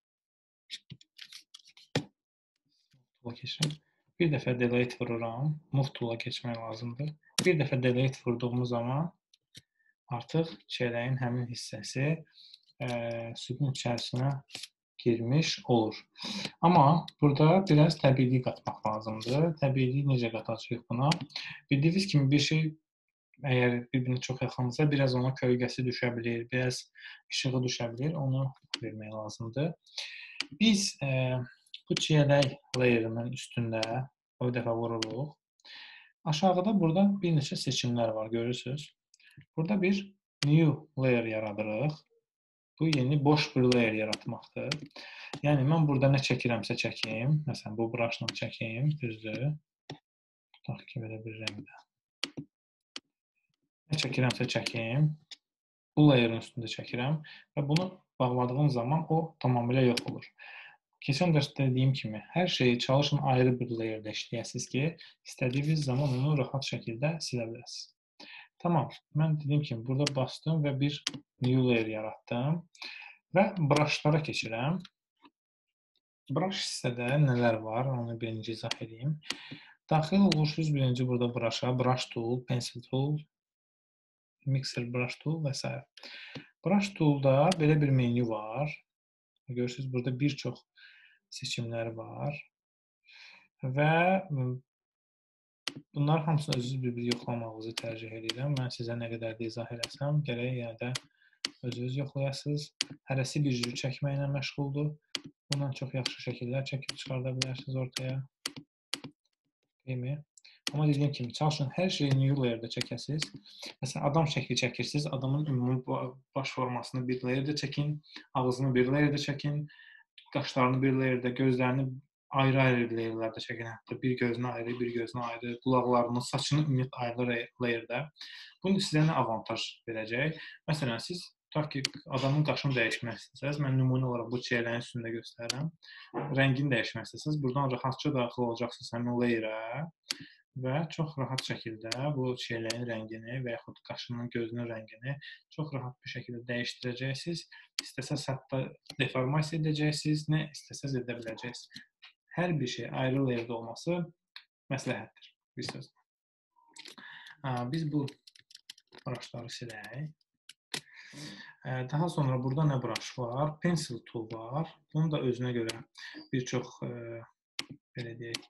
bir dəfə delete vururam. Move tool'a keçmək lazımdır. Bir dəfə delete vurduğumuz zaman artıq çiyələyin həmin hissəsi e, südün içərisinə girmiş olur. Amma burada biraz təbiilik qatmaq lazımdır. Təbiilik necə qatacağıq buna? Bildiyiniz kimi bir şey əgər bir-birinə çox yaxınsa, biraz ona kölgəsi düşə bilir, biraz işığı düşə bilir. Onu vermək lazımdır. Biz e, bu çiyələk layerinin üstündə o dəfə vururuq. Aşağıda burada bir neçə seçimlər var, görürsünüz. Burada bir new layer yaradırıq. Bu yeni boş bir layer yaratmaqdır. Yəni mən burada nə çəkirəmsə çəkim. Məsələn, bu brushla çəkim, düzdür. Tutaq ki, belə bir rəngdə. Nə çəkirəmsə çəkim. Bu layerin üstündə çəkirəm və bunu bağladığım zaman o tamamilə yox olur. Keçən dərsdə dediyim kimi, hər şeyi çalışın ayrı bir layerdə işləyəsiniz ki, istədiyiniz zaman onu rahat şəkildə silə biləsiniz. Tamam, mən dediyim kimi, burada bastım və bir new layer yaratdım və brushlara keçirəm. Brush hissədə nələr var, onu birinci izah edeyim. Daxil olursunuz birinci burada brusha, brush tool, pencil tool, mixer brush tool və s. Brush tool'da belə bir menü var. Görürsünüz, burada bir çox seçimlər var və bunlar hamısını özünüz bir-bir yoxlamağınızı tərcih edirəm. Mən sizə nə qədər də izah eləsəm, gərək yəni də özünüz yoxlayasınız. Hərəsi bir cür çəkməklə məşğuldur. Bundan çox yaxşı şəkillər çəkib çıxarda bilərsiniz ortaya. Deyilmi? Amma dediyim kimi, çalışın hər şeyi new layer'da çəkəsiniz. Məsələn, adam şəkli çəkirsiniz, adamın ümumi baş formasını bir layer'da çəkin, ağzını bir layer'da çəkin, qaşlarını bir layer'da, gözlərini ayrı-ayrı layer'larda çəkin. Hətta bir gözünü ayrı, bir gözünü ayrı, qulaqlarını, saçını ümumiyyət ayrı layer'da. Bunun sizə nə avantaj verəcək? Məsələn, siz tutaq ki, adamın qaşını dəyişmək istəsəniz, mən nümunə olaraq bu çiyələyin üstündə göstərirəm. Rəngini dəyişmək istəsəniz, buradan rahatca daxil olacaqsınız həmin layer'a və çox rahat şəkildə bu çiyələyin rəngini və yaxud qaşının, gözünün rəngini çox rahat bir şəkildə dəyişdirəcəksiniz. İstəsəz hətta deformasiya edəcəksiniz, nə istəsəz edə biləcəksiniz. Hər bir şey ayrı layer'da olması məsləhətdir, bir söz. Biz bu brushları silək. Daha sonra burada nə brush var? Pencil tool var. Bunun da özünə görə bir çox belə deyək,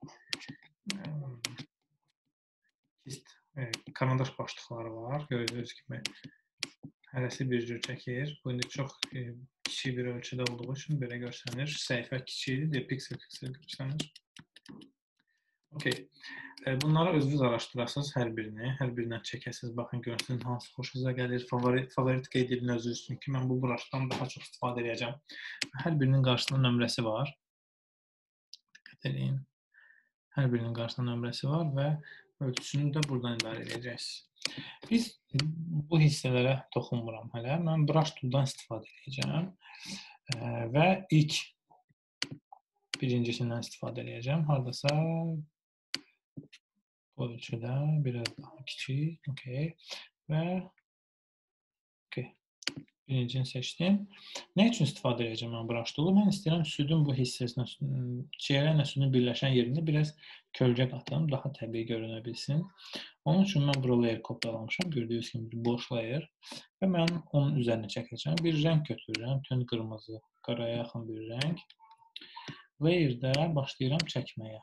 hist, e, karandaş başlıqları var. Gördüyünüz kimi hərəsi bir cür çəkir. Bu indi çox e, kiçik bir ölçüdə olduğu üçün belə görsənir. Səhifə kiçikdir, piksel-piksel görsənir. Okay. Bunları özünüz araşdırasınız hər birini, hər birindən çəkəsiniz, baxın görürsünüz hansı xoşunuza gəlir, favorit, favorit qeyd edin özünüz üçün ki, mən bu brushdan daha çox istifadə edəcəm. Hər birinin qarşısında nömrəsi var. Diqqət edin. Hər birinin qarşısında nömrəsi var və ölçüsünü də buradan idarə edəcəksiniz. Biz bu hissələrə toxunmuram hələ. Mən brush tool'dan istifadə edəcəm və ilk birincisindən istifadə edəcəm. Hardasa bu ölçüdə biraz daha kiçik, okey, və okey, birincini seçdim. Nə üçün istifadə edəcəm mən brush tool'u? Mən istəyirəm südün bu hissəsinə, çiyələklə südün birləşən yerində biraz kölgə qatım, daha təbii görünə bilsin. Onun üçün mən bura layer kopyalamışam, gördüyünüz kimi bir boş layer və mən onun üzərinə çəkəcəm. Bir rəng götürürəm, tünd qırmızı, qaraya yaxın bir rəng. Layer'də başlayıram çəkməyə.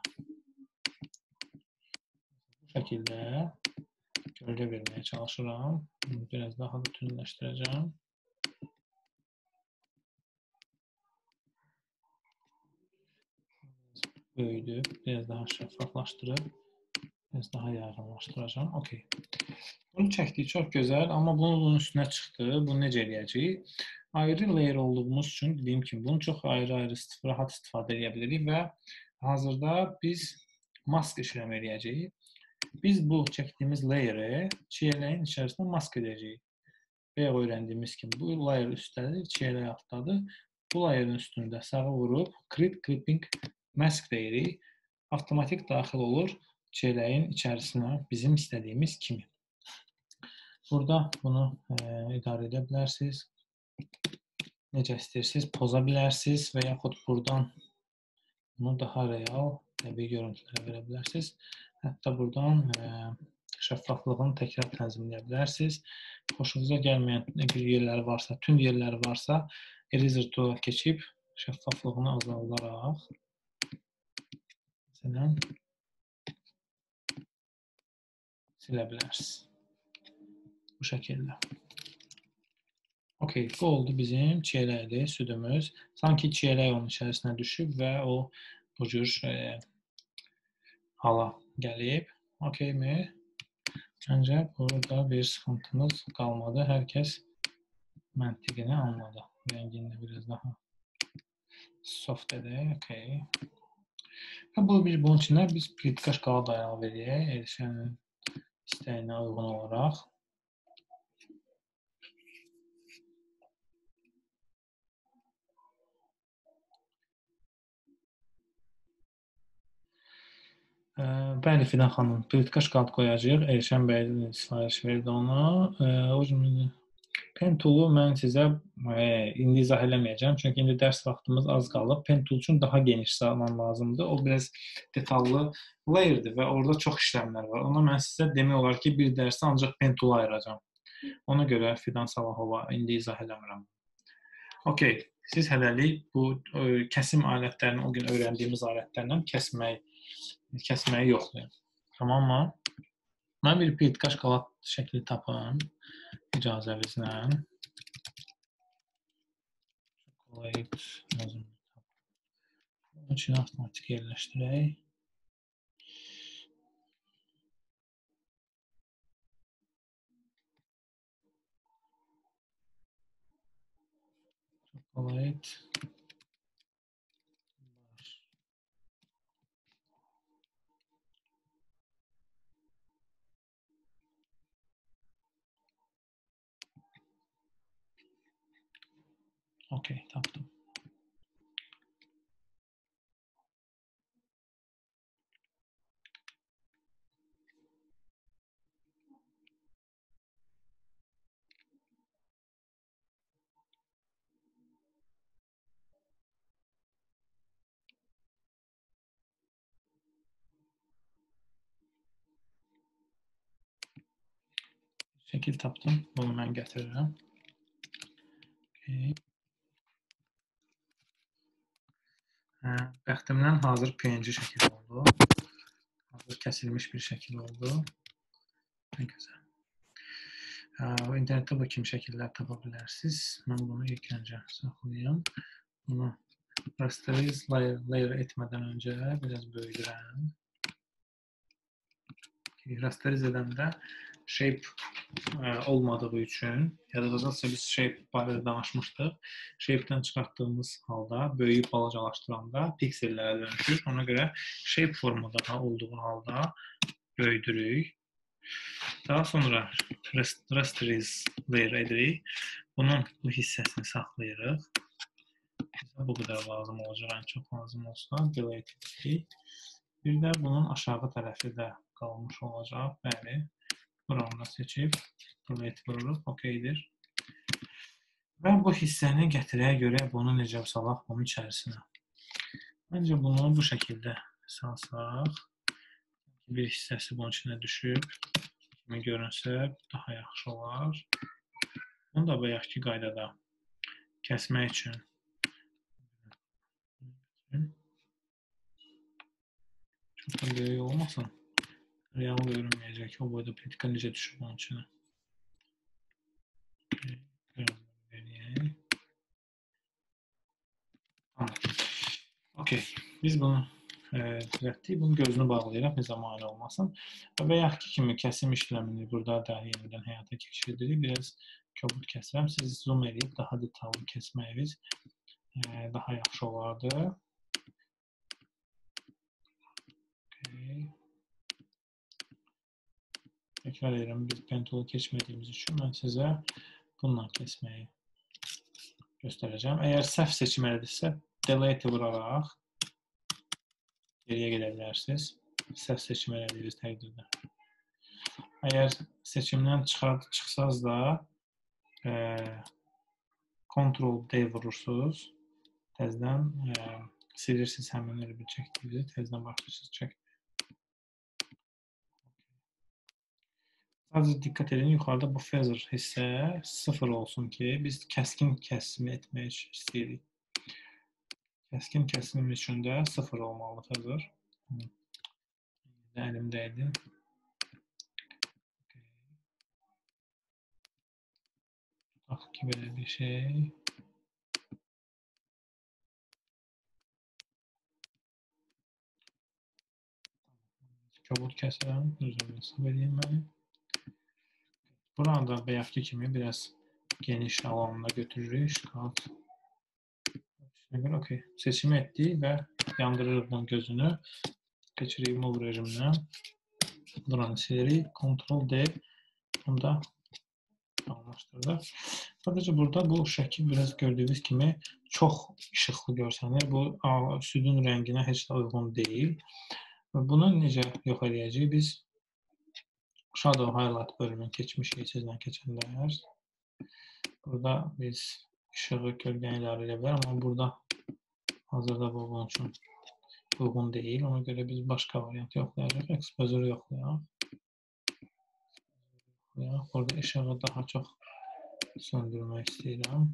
Bu şəkildə gölgə verməyə çalışıram. Biraz daha da tündləşdirəcəm. Böyüdüb, biraz daha şəffaflaşdırıb, biraz daha yaxınlaşdıracağım. Okey. Bunu çəkdik, çox gözəl, amma bunun üstünə çıxdı. Bunu necə eləyəcəyik? Ayrı layer olduğumuz üçün, dediyim kimi, bunu çox ayrı-ayrı rahat istifadə edə bilirik və hazırda biz mask işləm eləyəcəyik. Biz bu çəkdiyimiz layer'ı çiyələyin içərisində mask edəcəyik. Və öyrəndiyimiz kimi, bu layer üstədir, çiyələk altdadır. Bu layer'ın üstündə sağa vurub, create clipping mask deyirik. Avtomatik daxil olur çiyələyin içərisinə bizim istədiyimiz kimi. Burada bunu e, idarə edə bilərsiniz. Necə istəyirsiniz, poza bilərsiniz və yaxud buradan bunu daha real, təbii görüntülərə verə bilərsiniz. Hətta buradan e, şəffaflığını təkrar tənzimləyə bilərsiniz. Xoşunuza gəlməyən bir yerləri varsa, tünd yerləri varsa, eraser tool'a keçib şəffaflığını azaldaraq, məsələn, silə bilərsiniz. Bu şəkildə. Okey, bu oldu bizim çiyələkli südümüz. Sanki çiyələk onun içərisinə düşüb və o bu cür e, hala gəlib. Okey mi? Məncə burada bir sıxıntımız qalmadı. Hər kəs məntiqini anladı. Rəngində biraz daha soft edək. Okey. Bu bir bunun içində biz plitka şkala da əlavə edək. Erişənin istəyinə uyğun olaraq. Bəli, Fidan xanım, plitka şkalt qoyacaq. Erşən bəy sifariş verdi onu. O cümlə pen tool'u mən sizə e, indi izah eləməyəcəm. Çünki indi dərs vaxtımız az qalıb. Pen tool üçün daha geniş zaman lazımdır. O biraz detallı layer'dir və orada çox işləmlər var. Ona mən sizə demək olar ki, bir dərsi ancaq pen tool'a ayıracağam. Ona görə Fidan Salahova indi izah eləmirəm. Okey, siz hələlik bu e, kəsim alətlərini, o gün öyrəndiyimiz alətlərlə kəsmək kəsməyi yoxlayın. Tamam mı? Mən bir plitka şkala şəkli tapım icazəvizlə. Bunun üçün avtomatik yerləşdirək. Chocolate. Okey, tapdım. Şəkil tapdım. Bunu mən gətirirəm. Okay. Bəxtimdən hazır P N G şəkil oldu. Hazır kəsilmiş bir şəkil oldu. Nə gözəl. İnternetdə bu kimi şəkillər tapa bilərsiniz. Mən bunu ilk öncə saxlayayım. Bunu rasterize layer, layer etmədən öncə biraz böyüdürəm. Rasterize edəndə shape e, olmadığı üçün, yadınızda biz shape barədə danışmışdıq. Shape'dən çıxartdığımız halda, böyüyüb balacalaşdıranda piksellərə dönüşür. Ona görə shape formada olduğu halda böyüdürük. Daha sonra rasterize layer edirik. Bunun bu hissəsini saxlayırıq. Bizə bu qədər lazım olacaq, ən çox lazım olsa delete edirik. Bir də bunun aşağı tərəfi də qalmış olacaq. Bəli, buranı da seçib delete vururuq, okeydir. Və bu hissəni gətirəyə görə bunu necə salaq bunun içərisinə. Məncə bunu bu şəkildə salsaq, bir hissəsi bunun içinə düşüb, kimi görünsə daha yaxşı olar. Bunu da bayaqki qaydada kəsmək üçün çox da böyük olmasın. Real görünməyəcək. O boyda plitka necə düşüb onun içinə. Okey. Biz bunu düzəltdik. Bunun gözünü bağlayıraq, bizə mane olmasın. Və yaxki kimi kəsim işləmini burada da yenidən həyata keçiririk. Biraz kobud kəsirəm. Siz zoom edib daha detallı kəsməyiniz daha yaxşı olardı. Okay. Tekrar edirəm, biz pen tool'u keçmədiyimiz üçün mən sizə bununla kəsməyi göstərəcəm. Əgər səhv seçim elədirsə, delete vuraraq geriyə gedə bilərsiniz. Səhv seçim elədiyiniz təqdirdə. Əgər seçimdən çıxsaz da e, Ctrl D vurursunuz. Təzdən e, silirsiniz həmin elə bir çəkdiyinizi. Təzdən başlayırsınız çəkməyə. Sadəcə dikkat edin, yuxarıda bu feather hissə sıfır olsun ki, biz kəskin kəsim etmək istəyirik. Kəskin kəsim üçün də sıfır olmalı feather. Əlimdəydi. Tutaq ki, belə bir şey. Kobud kəsərəm, üzrünü hesab edeyim məni. Burada bayaqki kimi biraz geniş alanına götürürük. Şkalt. Okay. Seçimi etdik və yandırırıq bunun gözünü. Keçirik move rejiminə. Buranı silirik. Ctrl D. Bunu da almışdırıq. Sadəcə burada bu şəkil biraz gördüyünüz kimi çox işıqlı görsənir. Bu südün rənginə heç də uyğun deyil. Bunu necə yox edəcəyik? Biz Shadow Highlight bölümünü keçmişik sizlə keçənlər. Burada biz işığı gölgəni idarə edə bilər, amma burada hazırda bu bunun üçün uyğun deyil. Ona görə biz başqa variant yoxlayacaq. Exposure yoxlayaq. Burada işığı daha çox söndürmək istəyirəm.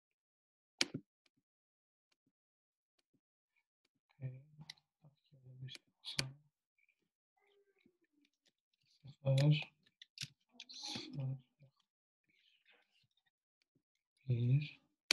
Sıfır, sıfır, bir,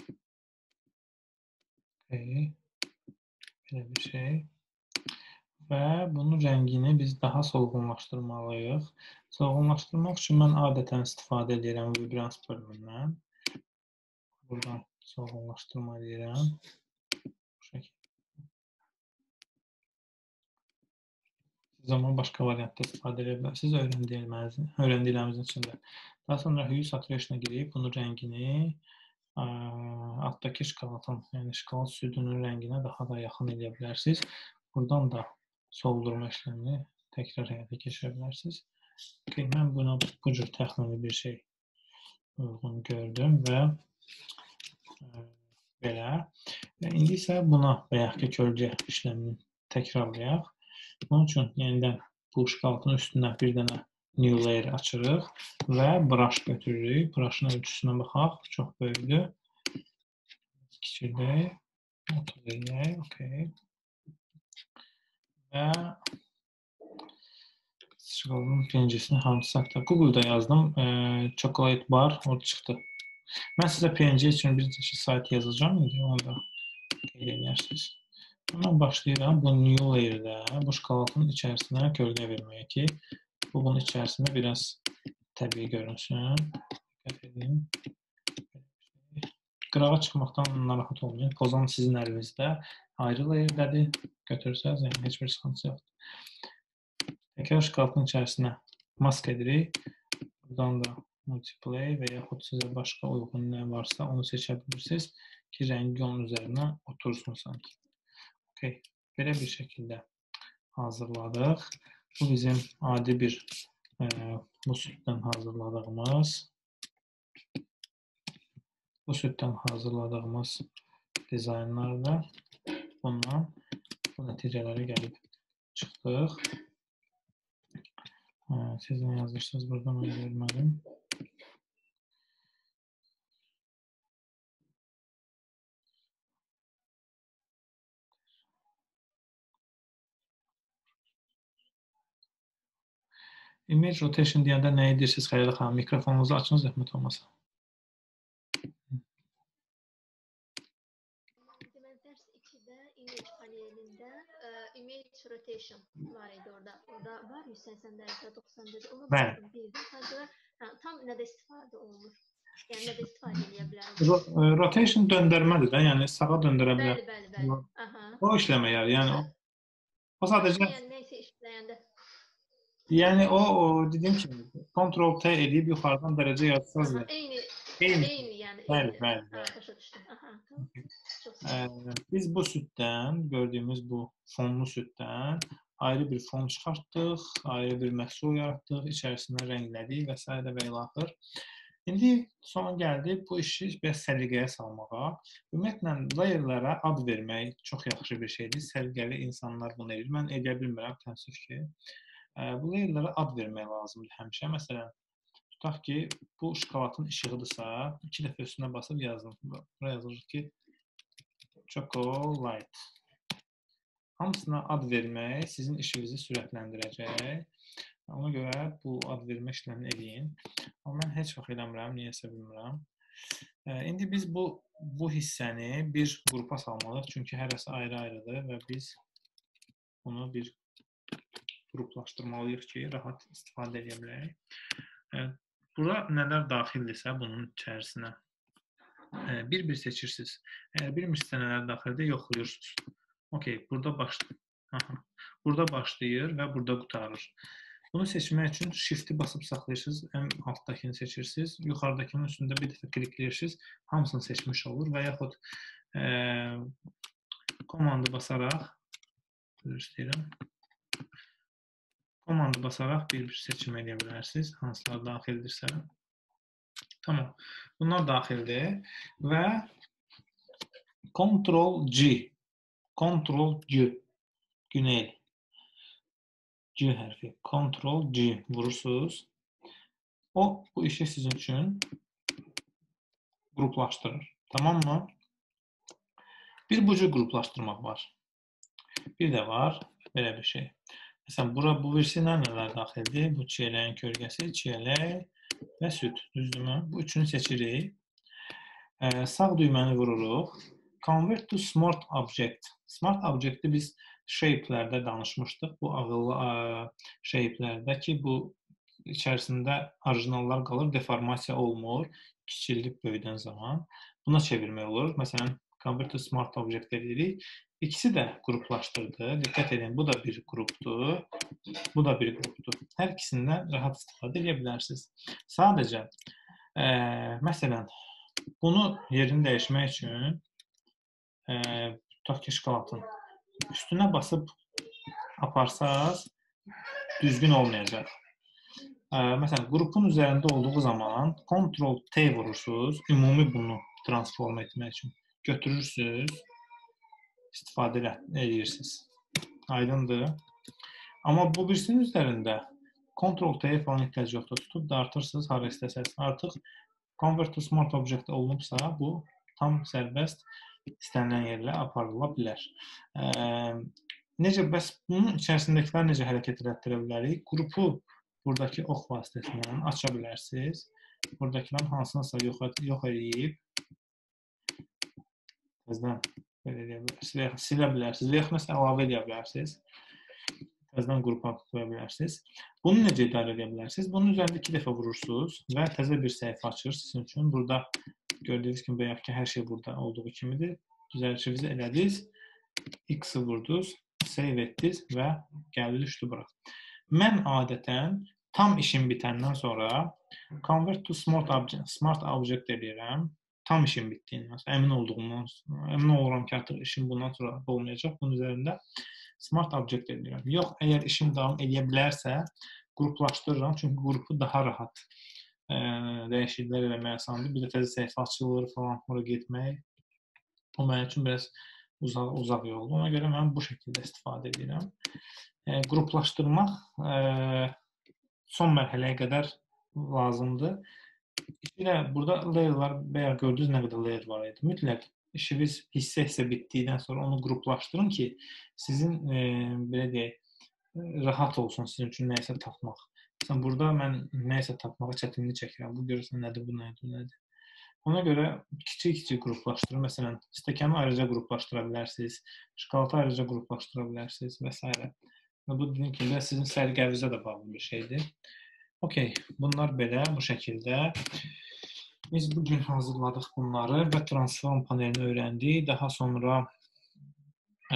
okay. Belə bir şey. Və bunun rəngini biz daha solğunlaşdırmalıyıq. Solğunlaşdırmaq üçün mən adətən istifadə edirəm Vibrance bölümündən. Buradan solğunlaşdırma edirəm. Bu şəkildə. Siz amma başqa variantda istifadə edə bilərsiniz öyrəndiklərimizin içində. Daha sonra Hue Saturation-a girib bunun rəngini altdakı şkalatın, yəni şkalat südünün rənginə daha da yaxın edə bilərsiniz. Buradan da soldurma işləmini təkrar həyata keçirə bilərsiniz. Okay, mən buna bu cür təxmini bir şey uyğun gördüm və belə. Və indi isə buna bayaqki kölgə işləmini təkrarlayaq. Bunun üçün yenidən bu şkalatın üstünə bir dənə new layer açırıq və brush götürürük. Brush'ın ölçüsünə baxaq. Çox böyükdür. Kiçildək. otuz eləyək. Okay. və şokoladın P N G-sini hansı saytda? Google-da yazdım. E, chocolate bar orada çıxdı. Mən sizə P N G üçün bir sayt yazacağım. Onu da qeyd edirsiniz. Hemen başlayıram. Bu new layer'də bu şokoladın içərisinə kölgə verməyə ki, bu bunun içərisində biraz təbii görünsün. Diqqət edin. Qırağa çıxmaqdan narahat olmayın. Pozan sizin əlinizdə ayrı layerdədir. Götürsəz, yəni heç bir sıxıntı yoxdur. Təkrar şokoladın içərisinə mask edirik. Buradan da multiplay və yaxud sizə başqa uyğun nə varsa onu seçə bilirsiniz ki, rəngi onun üzərinə otursun sanki. Okay. Belə bir şəkildə hazırladıq. Bu bizim adi bir e, bu süddən hazırladığımız bu süddən hazırladığımız dizaynlarla bundan bu nəticələrə gəlib çıxdıq. E, siz nə yazırsınız? Burada mən görmədim. Image rotation deyəndə nə edirsiniz Xəlilə xanım? Mikrofonunuzu açınız, zəhmət olmasa. Deməli, dərs ikidə image panelində image rotation var idi orada. Orada var yüz səksən dərəcə, doxsan dərəcə. Onu baxdım birdən. Sonra tam nədə istifadə olunur? Yəni nədə istifadə edə bilərik? Rotation döndərmədir də, yəni sağa döndərə bilər. Bəli, bəli, bəli. Aha. O işləmə yəni, yəni o, o sadəcə yəni nəysə işləyəndə. Yəni o, o dediyim kimi Ctrl T edib yuxarıdan dərəcə yazsaz da. Eyni, eyni, eyni yəni. Bəli, bəli, bəli. Ha, başa düşdüm. Aha, tamam. Biz bu süddən, gördüyümüz bu fonlu süddən ayrı bir fon çıxartdıq, ayrı bir məhsul yaratdıq, içərisində rənglədik və s. və ilaxır. İndi son gəldi bu işi biraz səliqəyə salmağa. Ümumiyyətlə, layerlərə ad vermək çox yaxşı bir şeydir. Səliqəli insanlar bunu edir. Mən edə bilmirəm, təəssüf ki. Bu layerlərə ad vermək lazımdır həmişə. Məsələn, tutaq ki, bu şokoladın işığıdırsa, iki dəfə üstünə basıb yazdım. Buraya yazılır ki, Chocolate. Hamısına ad vermək sizin işinizi sürətləndirəcək. Ona görə bu ad vermə işləmini edin. Amma mən heç vaxt eləmirəm, niyəsə bilmirəm. İndi biz bu, bu hissəni bir qrupa salmalıyıq. Çünki hərəsi ayrı-ayrıdır və biz bunu bir qruplaşdırmalıyıq ki, rahat istifadə edə bilək. Bura nələr daxildirsə bunun içərisinə bir-bir seçirsiniz. Əgər bilmirsinizsə nələr daxildir, yoxlayırsınız. Okey, burada başlayır. Burada başlayır və burada qutarır. Bunu seçmək üçün Shift-i basıb saxlayırsınız, ən altdakini seçirsiniz, yuxarıdakının üstündə bir dəfə klikləyirsiniz, hamısını seçmiş olur və yaxud e, komandı basaraq, istəyirəm, komandı basaraq bir-bir seçim edə bilərsiniz, hansılar daxildirsə. Tamam, bunlar daxildir və Ctrl G, Ctrl G, Günel. G hərfi, Ctrl G vurursunuz. O, bu işi sizin üçün qruplaşdırır. Tamam mı? Bir bu cür qruplaşdırmaq var. Bir də var, belə bir şey. Məsələn, bura bu versiyada nələr daxildir? Bu çiyələyin kölgəsi, çiyələk və süd, düzdürmü? Bu üçünü seçirik. Ee, sağ düyməni vururuq. Convert to Smart Object. Smart Object'i biz shape'lərdə danışmışdıq. Bu ağıllı shape'lərdə ki, bu içərisində orijinallar qalır, deformasiya olmur, kiçildib böyüdən zaman. Buna çevirmək olur. Məsələn, Convert to Smart Object deyirik. İkisi də qruplaşdırdı. Diqqət edin, bu da bir qrupdur, bu da bir qrupdur. Hər ikisindən rahat istifadə edə bilərsiniz. Sadəcə, e, məsələn, bunu yerini dəyişmək üçün e, tutaq ki, şokoladın üstünə basıb aparsaz düzgün olmayacaq. E, məsələn, qrupun üzərində olduğu zaman Ctrl T vurursunuz, ümumi bunu transform etmək üçün götürürsünüz, istifadə edirsiniz. Aydındır. Amma bu birisinin üzərində Ctrl T falan ehtiyac yoxdur. Tutub dartırsınız, hara istəsəniz. Artıq Convert to Smart Object olunubsa, bu tam sərbəst istənilən yerlə aparıla bilər. necə, bəs bunun içərisindəkilər necə hərəkət etdirə bilərik? Qrupu buradakı ox vasitəsilə aça bilərsiniz. Buradakilərin hansınasa yox, yox edib təzədən belə edə bilərsiniz, silə bilərsiniz və yaxud məsələn əlavə edə bilərsiniz. Təzədən qrupa qoya bilərsiniz. Bunu necə idarə edə bilərsiniz? Bunun üzərində iki dəfə vurursunuz və təzə bir səhifə açır sizin üçün. Burada gördüyünüz kimi bayaqki hər şey burada olduğu kimidir. Düzəlişinizi elədiniz, X-i vurdunuz, save etdiniz və gəldi düşdü bura. Mən adətən tam işim bitəndən sonra convert to smart object, smart object edirəm. Tam işim bitdiyindən sonra, əmin olduğumdan sonra, əmin oluram ki, artıq işim bundan sonra olmayacaq. Bunun üzərində smart object edirəm. Yox, əgər işim davam edə bilərsə, qruplaşdırıram. Çünki qrupu daha rahat ə, dəyişikliklər eləməyə asandır. Bir də təzə səhifə açılır falan, oraya getmək. O mənim üçün biraz uzaq, uzaq yoldur. Ona görə mən bu şəkildə istifadə edirəm. Ə, qruplaşdırmaq ə, son mərhələyə qədər lazımdır. İşlə, burada layer'lar, bayaq gördünüz nə qədər layer var idi. Mütləq işiniz hissə-hissə bitdikdən sonra onu qruplaşdırın ki, sizin e, belə deyək, rahat olsun sizin üçün nəyisə tapmaq. Məsələn, burada mən nəyisə tapmağa çətinlik çəkirəm. Bu görürsən nədir, bu nədir, bu nədir. Ona görə kiçik-kiçik qruplaşdırın. Məsələn, stəkanı ayrıca qruplaşdıra bilərsiniz, şokolatı ayrıca qruplaşdıra bilərsiniz və s. Bu dediyim kimi sizin sərgəvizə də bağlı bir şeydir. Okey, bunlar belə, bu şəkildə. Biz bugün hazırladıq bunları və transform panelini öyrəndik. Daha sonra ə,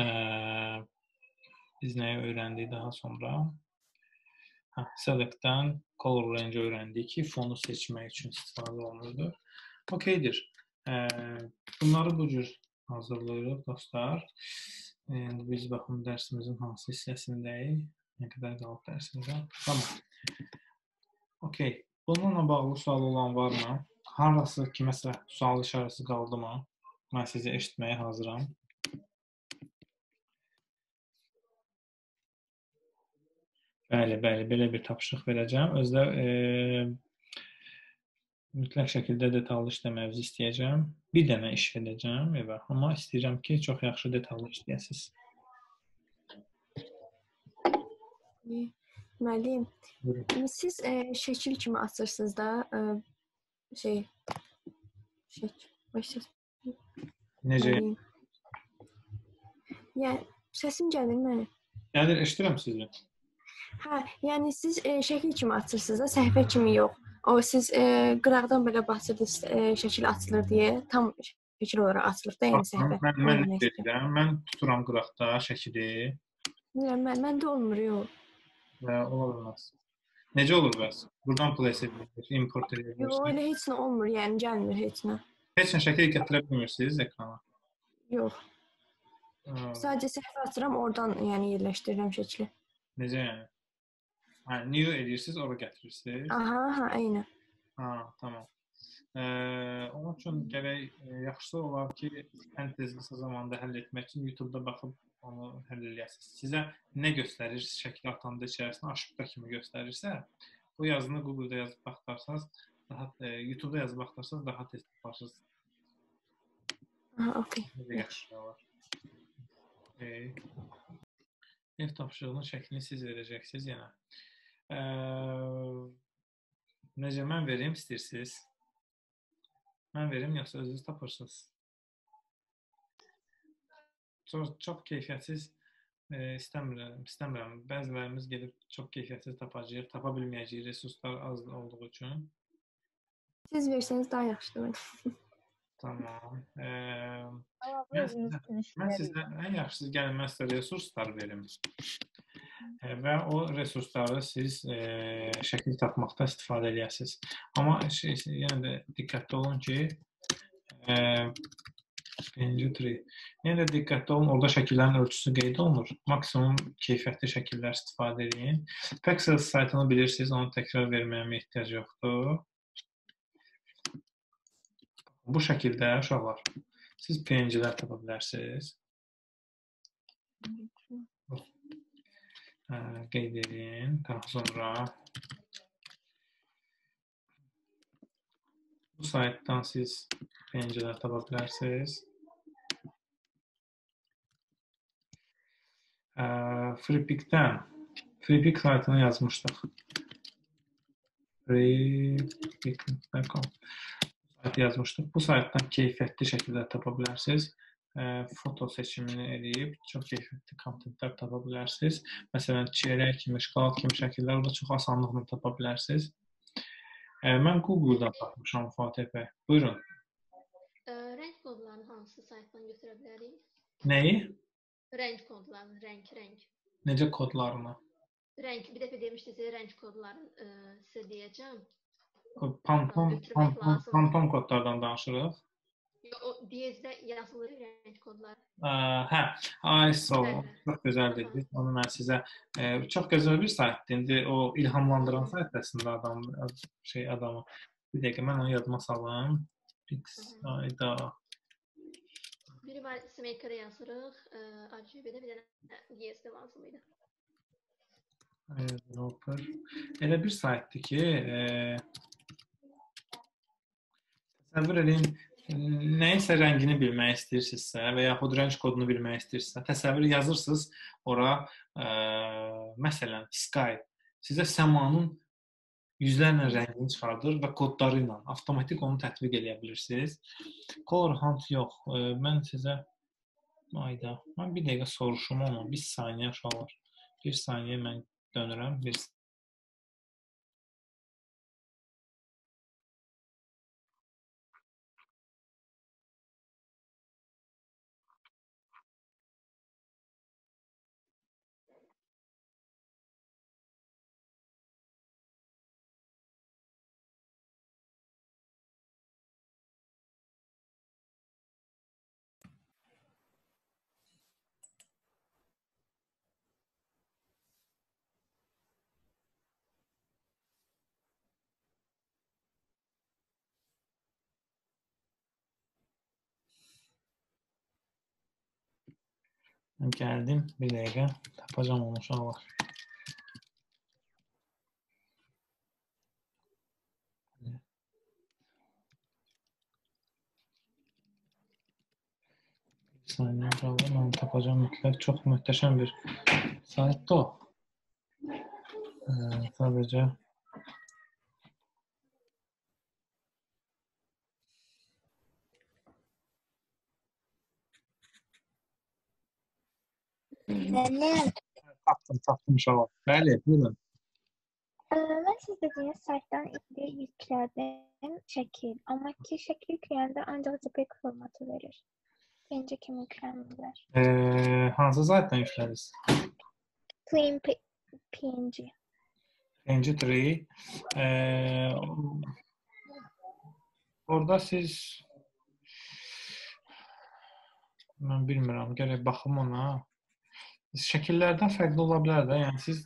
biz nəyi öyrəndik daha sonra? Hə, Select'dən color range öyrəndik ki, fonu seçmək üçün istifadə olunurdu. Okeydir. Ə, bunları bu cür hazırlayırıq dostlar. Yəni, biz baxın dərsimizin hansı hissəsindəyik? Nə qədər qalıb dərsimizə? Tamam. Okey. Bununla bağlı sual olan var mı? Harası kiməsə sual işarəsi qaldı mı? Mən sizi eşitməyə hazıram. Bəli, bəli, belə bir tapşırıq verəcəm. Özdə e, mütləq şəkildə detallı işləmənizi istəyəcəm. Bir dənə iş edəcəm evə, amma istəyirəm ki, çox yaxşı detallı işləyəsiniz. Müəllim, siz e, şəkil kimi açırsınız da e, şey, şəkil, necə? Yəni, səsim gəlir mənə. Gəlir, eşidirəm sizi. Hə, yəni siz e, şəkil kimi açırsınız da, səhifə kimi yox. O, siz e, qıraqdan belə basırdınız, e, şəkil açılır deyə, tam şəkil olaraq açılır da, yəni səhifə. Mən, mən, mən, deyirəm, mən tuturam qıraqda şəkili. Mən, məndə olmur, yox. Və ola bilməz. Necə olur bəs? Buradan place edilir, import edilir. Yox, elə heç nə olmur, yəni gəlmir heç nə. Heç nə şəkil gətirə bilmirsiniz ekrana? Yox. Aa. Sadəcə səhifə açıram, oradan yəni yerləşdirirəm şəkli. Necə yəni? Hə, new edirsiniz, ora gətirirsiniz. Aha, ha, aynı. Ha, tamam. Ee, onun üçün gərək yaxşısı olar ki, ən tez qısa zamanda həll etmək üçün YouTube-da baxıb onu həll eləyəsiniz. Sizə nə göstərir şəkil atanda içərisində aşıqda kimi göstərirsə, bu yazını Google-da yazıb baxarsanız, daha e, YouTube-da yazıb baxarsanız daha tez taparsınız. Aha, okey. Yaxşı olar. Okay. Ev tapşırığının şəklini siz verəcəksiniz yenə. Ee, necə mən vereyim istəyirsiniz? Mən verim, yoxsa özünüz tapırsınız? Çox, çox keyfiyyətsiz e, istəmirəm, istəmirəm. Bəzilərimiz gedib çox keyfiyyətsiz tapacağıq, tapa bilməyəcəyik resurslar az olduğu üçün. Siz versəniz daha yaxşıdır. Tamam. E, mən, sizə, mən sizə ən yaxşısı gəlin, mən sizə resurslar verim. E, və o resursları siz e, şəkil tapmaqda istifadə edəsiniz. Amma şey, yenə də diqqətli olun ki, e, yenə də diqqətli olun, orada şəkillərin ölçüsü qeyd olunur. Maksimum keyfiyyətli şəkillər istifadə edin. Pexels saytını bilirsiniz, onu təkrar verməyəmə ehtiyac yoxdur. Bu şəkildə uşaqlar, siz P N G-lər tapa bilərsiniz. Qeyd edin, daha sonra bu saytdan siz P N G-lər tapa bilərsiniz. FreePic-dən FreePic saytını yazmışdıq. freepic nöqtə com saytı yazmışdıq. Bu saytdan keyfiyyətli şəkildə tapa bilərsiniz. Foto seçimini edib çox keyfiyyətli kontentlər tapa bilərsiniz. Məsələn, çeyrək kimi, şokolad kimi şəkillər orada çox asanlıqla tapa bilərsiniz. Mən Google-dan tapmışam Fatih bəy. Buyurun. Rəng kodlarını hansı saytdan götürə bilərik? Nəyi? Rəng kodlarını, rəng, rəng. Necə kodlarını? Rəng, bir dəfə demişdiniz, rəng kodlarını sizə deyəcəm. Pantone, Pantone, Pantone kodlardan danışırıq. O diyezdə yazılır rəng kodları. Hə, I S O, çox gözəl dedik. Onu mən sizə çox gözəl bir saytdır. İndi o ilhamlandıran sayt əslində adam şey adamı. Bir dəqiqə mən onu yadıma salım. Pixayda. Biri var Smaker yazırıq, R G B-də bir dənə diyezdə lazım idi. Developer. Elə bir saytdır ki, təsəvvür edin, nəyinsə rəngini bilmək istəyirsinizsə və yaxud rəng kodunu bilmək istəyirsinizsə, təsəvvür yazırsınız ora, məsələn, Sky. Sizə səmanın yüzlərlə rəngini çıxardır və kodları ilə avtomatik onu tətbiq edə bilirsiniz. Color Hunt yox. Mən sizə ayda, mən bir dəqiqə soruşum onu. Bir saniyə uşaqlar. Bir saniyə mən dönürəm. Bir gəldim, bir dəqiqə tapacam onu uşaqlar. Bir saniyə uşaqlar, mən tapacam mütləq. Çox möhtəşəm bir saytdır o. Sadəcə tapdım, tapdım uşaqlar. Bəli, buyurun. Mən siz dediyiniz saytdan indi yüklədim şəkil. Amma ki, şəkil yükləyəndə ancaq JPEG formatı verir. Birinci kimi yüklənmirlər. Hansı saytdan yüklədiniz? Clean P N G. P N G üç. Orada siz mən bilmirəm, gərək baxım ona. Şəkillərdən fərqli ola bilər də, yəni siz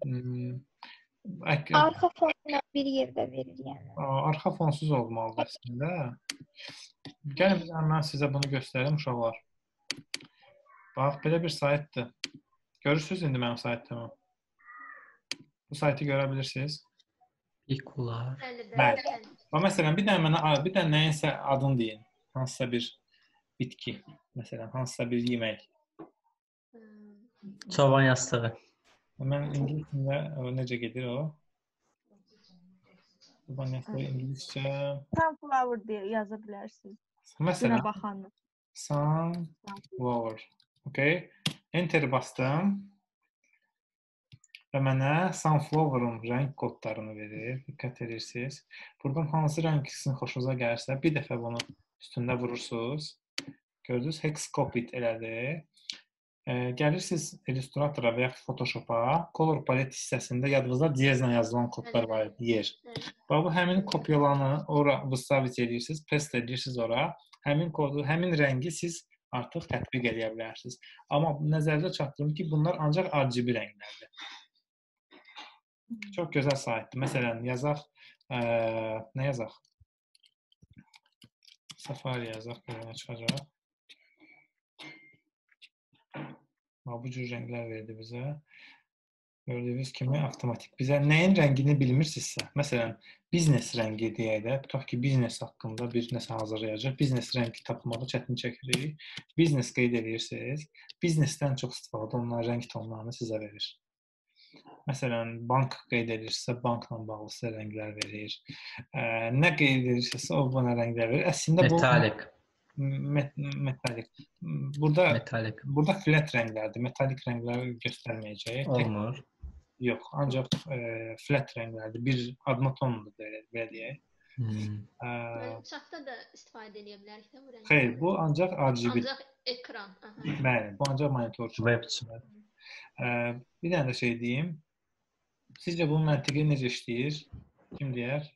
arxa fonla bir yerdə verir yəni. Arxa fonsuz olmalıdır əslində. Gəlin mən sizə bunu göstərim uşaqlar. Bax, belə bir saytdır. Görürsünüz indi mənim saytımı. Bu saytı görə bilirsiniz. İkular. Bəli. Məsələn, bir dənə mənə bir dənə nəyinsə adını deyin. Hansısa bir bitki, məsələn, hansısa bir yemək. Çoban yastığı. Mən ingiliscə necə gedir o? Çoban yastığı ingiliscə Sunflower deyə yaza bilərsiniz. Məsələn, baxanı. Sunflower. Okay. Enter bastım. Və mənə Sunflower-ın rəng kodlarını verir. Diqqət edirsiniz. Buradan hansı rəng sizin xoşunuza gəlirsə, bir dəfə bunu üstündə vurursunuz. Gördünüz, Hexcopit elədi. Gəlirsiniz Illustratora və yaxud Photoshop-a, Color Palette hissəsində yadınızda diyezlə yazılan kodlar var, yer. Bax, bu həmin kopyalanı ora vıstavit edirsiniz, paste edirsiniz ora. Həmin kodu, həmin rəngi siz artıq tətbiq edə bilərsiniz. Amma nəzərdə çatdırım ki, bunlar ancaq R G B rənglərdir. Çox gözəl saytdır. Məsələn, yazaq, nə yazaq? Safari yazaq, görünə çıxacaq. Bu cür rənglər verdi bizə. Gördüyünüz kimi avtomatik. Bizə nəyin rəngini bilmirsinizsə, məsələn, biznes rəngi deyək də, tutaq ki, biznes haqqında bir nəsə hazırlayacaq. Biznes rəngi tapmada çətin çəkirik. Biznes qeyd edirsiniz. Biznesdən çox istifadə olunan rəng tonlarını sizə verir. Məsələn, bank qeyd edirsə, bankla bağlı sizə rənglər verir. Nə qeyd edirsə, o buna rənglər verir. Əslində bu Metalik. Met metalik. Burada Metalik. burada flat rənglərdir. Metalik rənglər göstərməyəcək. Olmur. Yox, ancaq e, flat rənglərdir. Bir adma tonudur belə deyək. Hmm. Çatda da istifadə edə bilərik də bu rəngləri. Xeyr, bu ancaq R G B. Ancaq ekran. Aha. Bəli, bu ancaq monitor üçün. Web üçün. E, bir dənə də şey deyim. Sizcə bunun məntiqi necə işləyir? Kim deyər?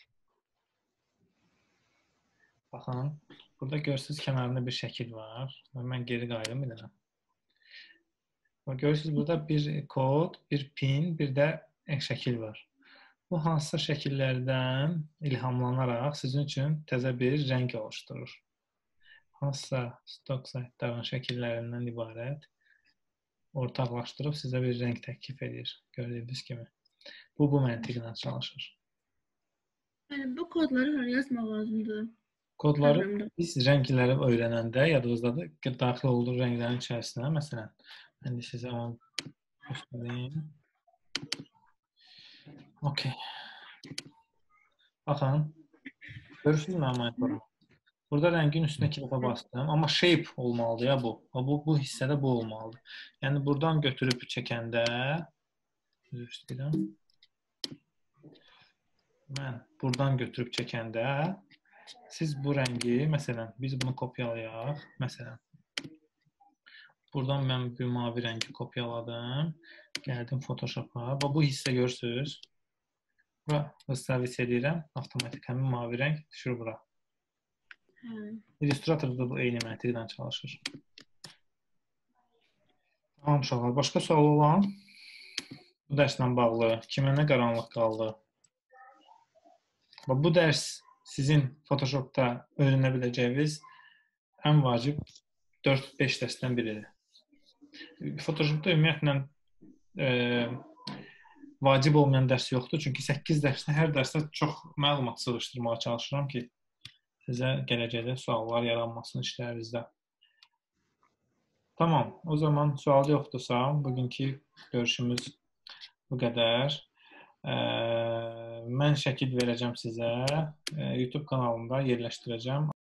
Baxın, burada görürsünüz kənarında bir şəkil var. Mən geri qayıdım bir dənə. Görürsünüz burada bir kod, bir pin, bir də şəkil var. Bu hansısa şəkillərdən ilhamlanaraq sizin üçün təzə bir rəng oluşturur. Hansısa stok saytların şəkillərindən ibarət ortaqlaşdırıb sizə bir rəng təklif edir. Gördüyünüz kimi. Bu, bu məntiqlə çalışır. Yəni, bu kodları haraya yazmaq lazımdır? Kodları biz rəngləri öyrənəndə yadınızdadır ki, daxil olduğu rənglərin içərisinə, məsələn, mən də sizə onu göstəreyim. Okay. Baxın, görürsünüz mənim monitorumu. Burada rəngin üstünə iki dəfə bastım, amma shape olmalıdır ya bu. Bu, bu hissədə bu olmalıdır. Yəni, buradan götürüb çəkəndə, üzr istəyirəm, mən buradan götürüb çəkəndə, siz bu rəngi, məsələn, biz bunu kopyalayaq, məsələn, buradan mən bir mavi rəngi kopyaladım, gəldim Photoshop'a, bu hissə görürsünüz, bura servis edirəm, avtomatik həmin mavi rəng düşür bura. İllustratorda bu eyni məntiqlə çalışır. Tamam, uşaqlar, başqa sual olan? Bu dərslə bağlı, kimə nə qaranlıq qaldı? Bu dərs sizin Photoshopda öyrənə biləcəyiniz ən vacib dörd beş dərsdən biridir. Photoshopda ümumiyyətlə e, vacib olmayan dərs yoxdur. Çünki səkkiz dərsdə hər dərsdə çox məlumat sığışdırmağa çalışıram ki, sizə gələcəkdə suallar yaranmasını işlərinizdə. Tamam, o zaman sual yoxdursa, bugünkü görüşümüz bu qədər. Mən şəkil verəcəm sizə, YouTube kanalında yerləşdirəcəm.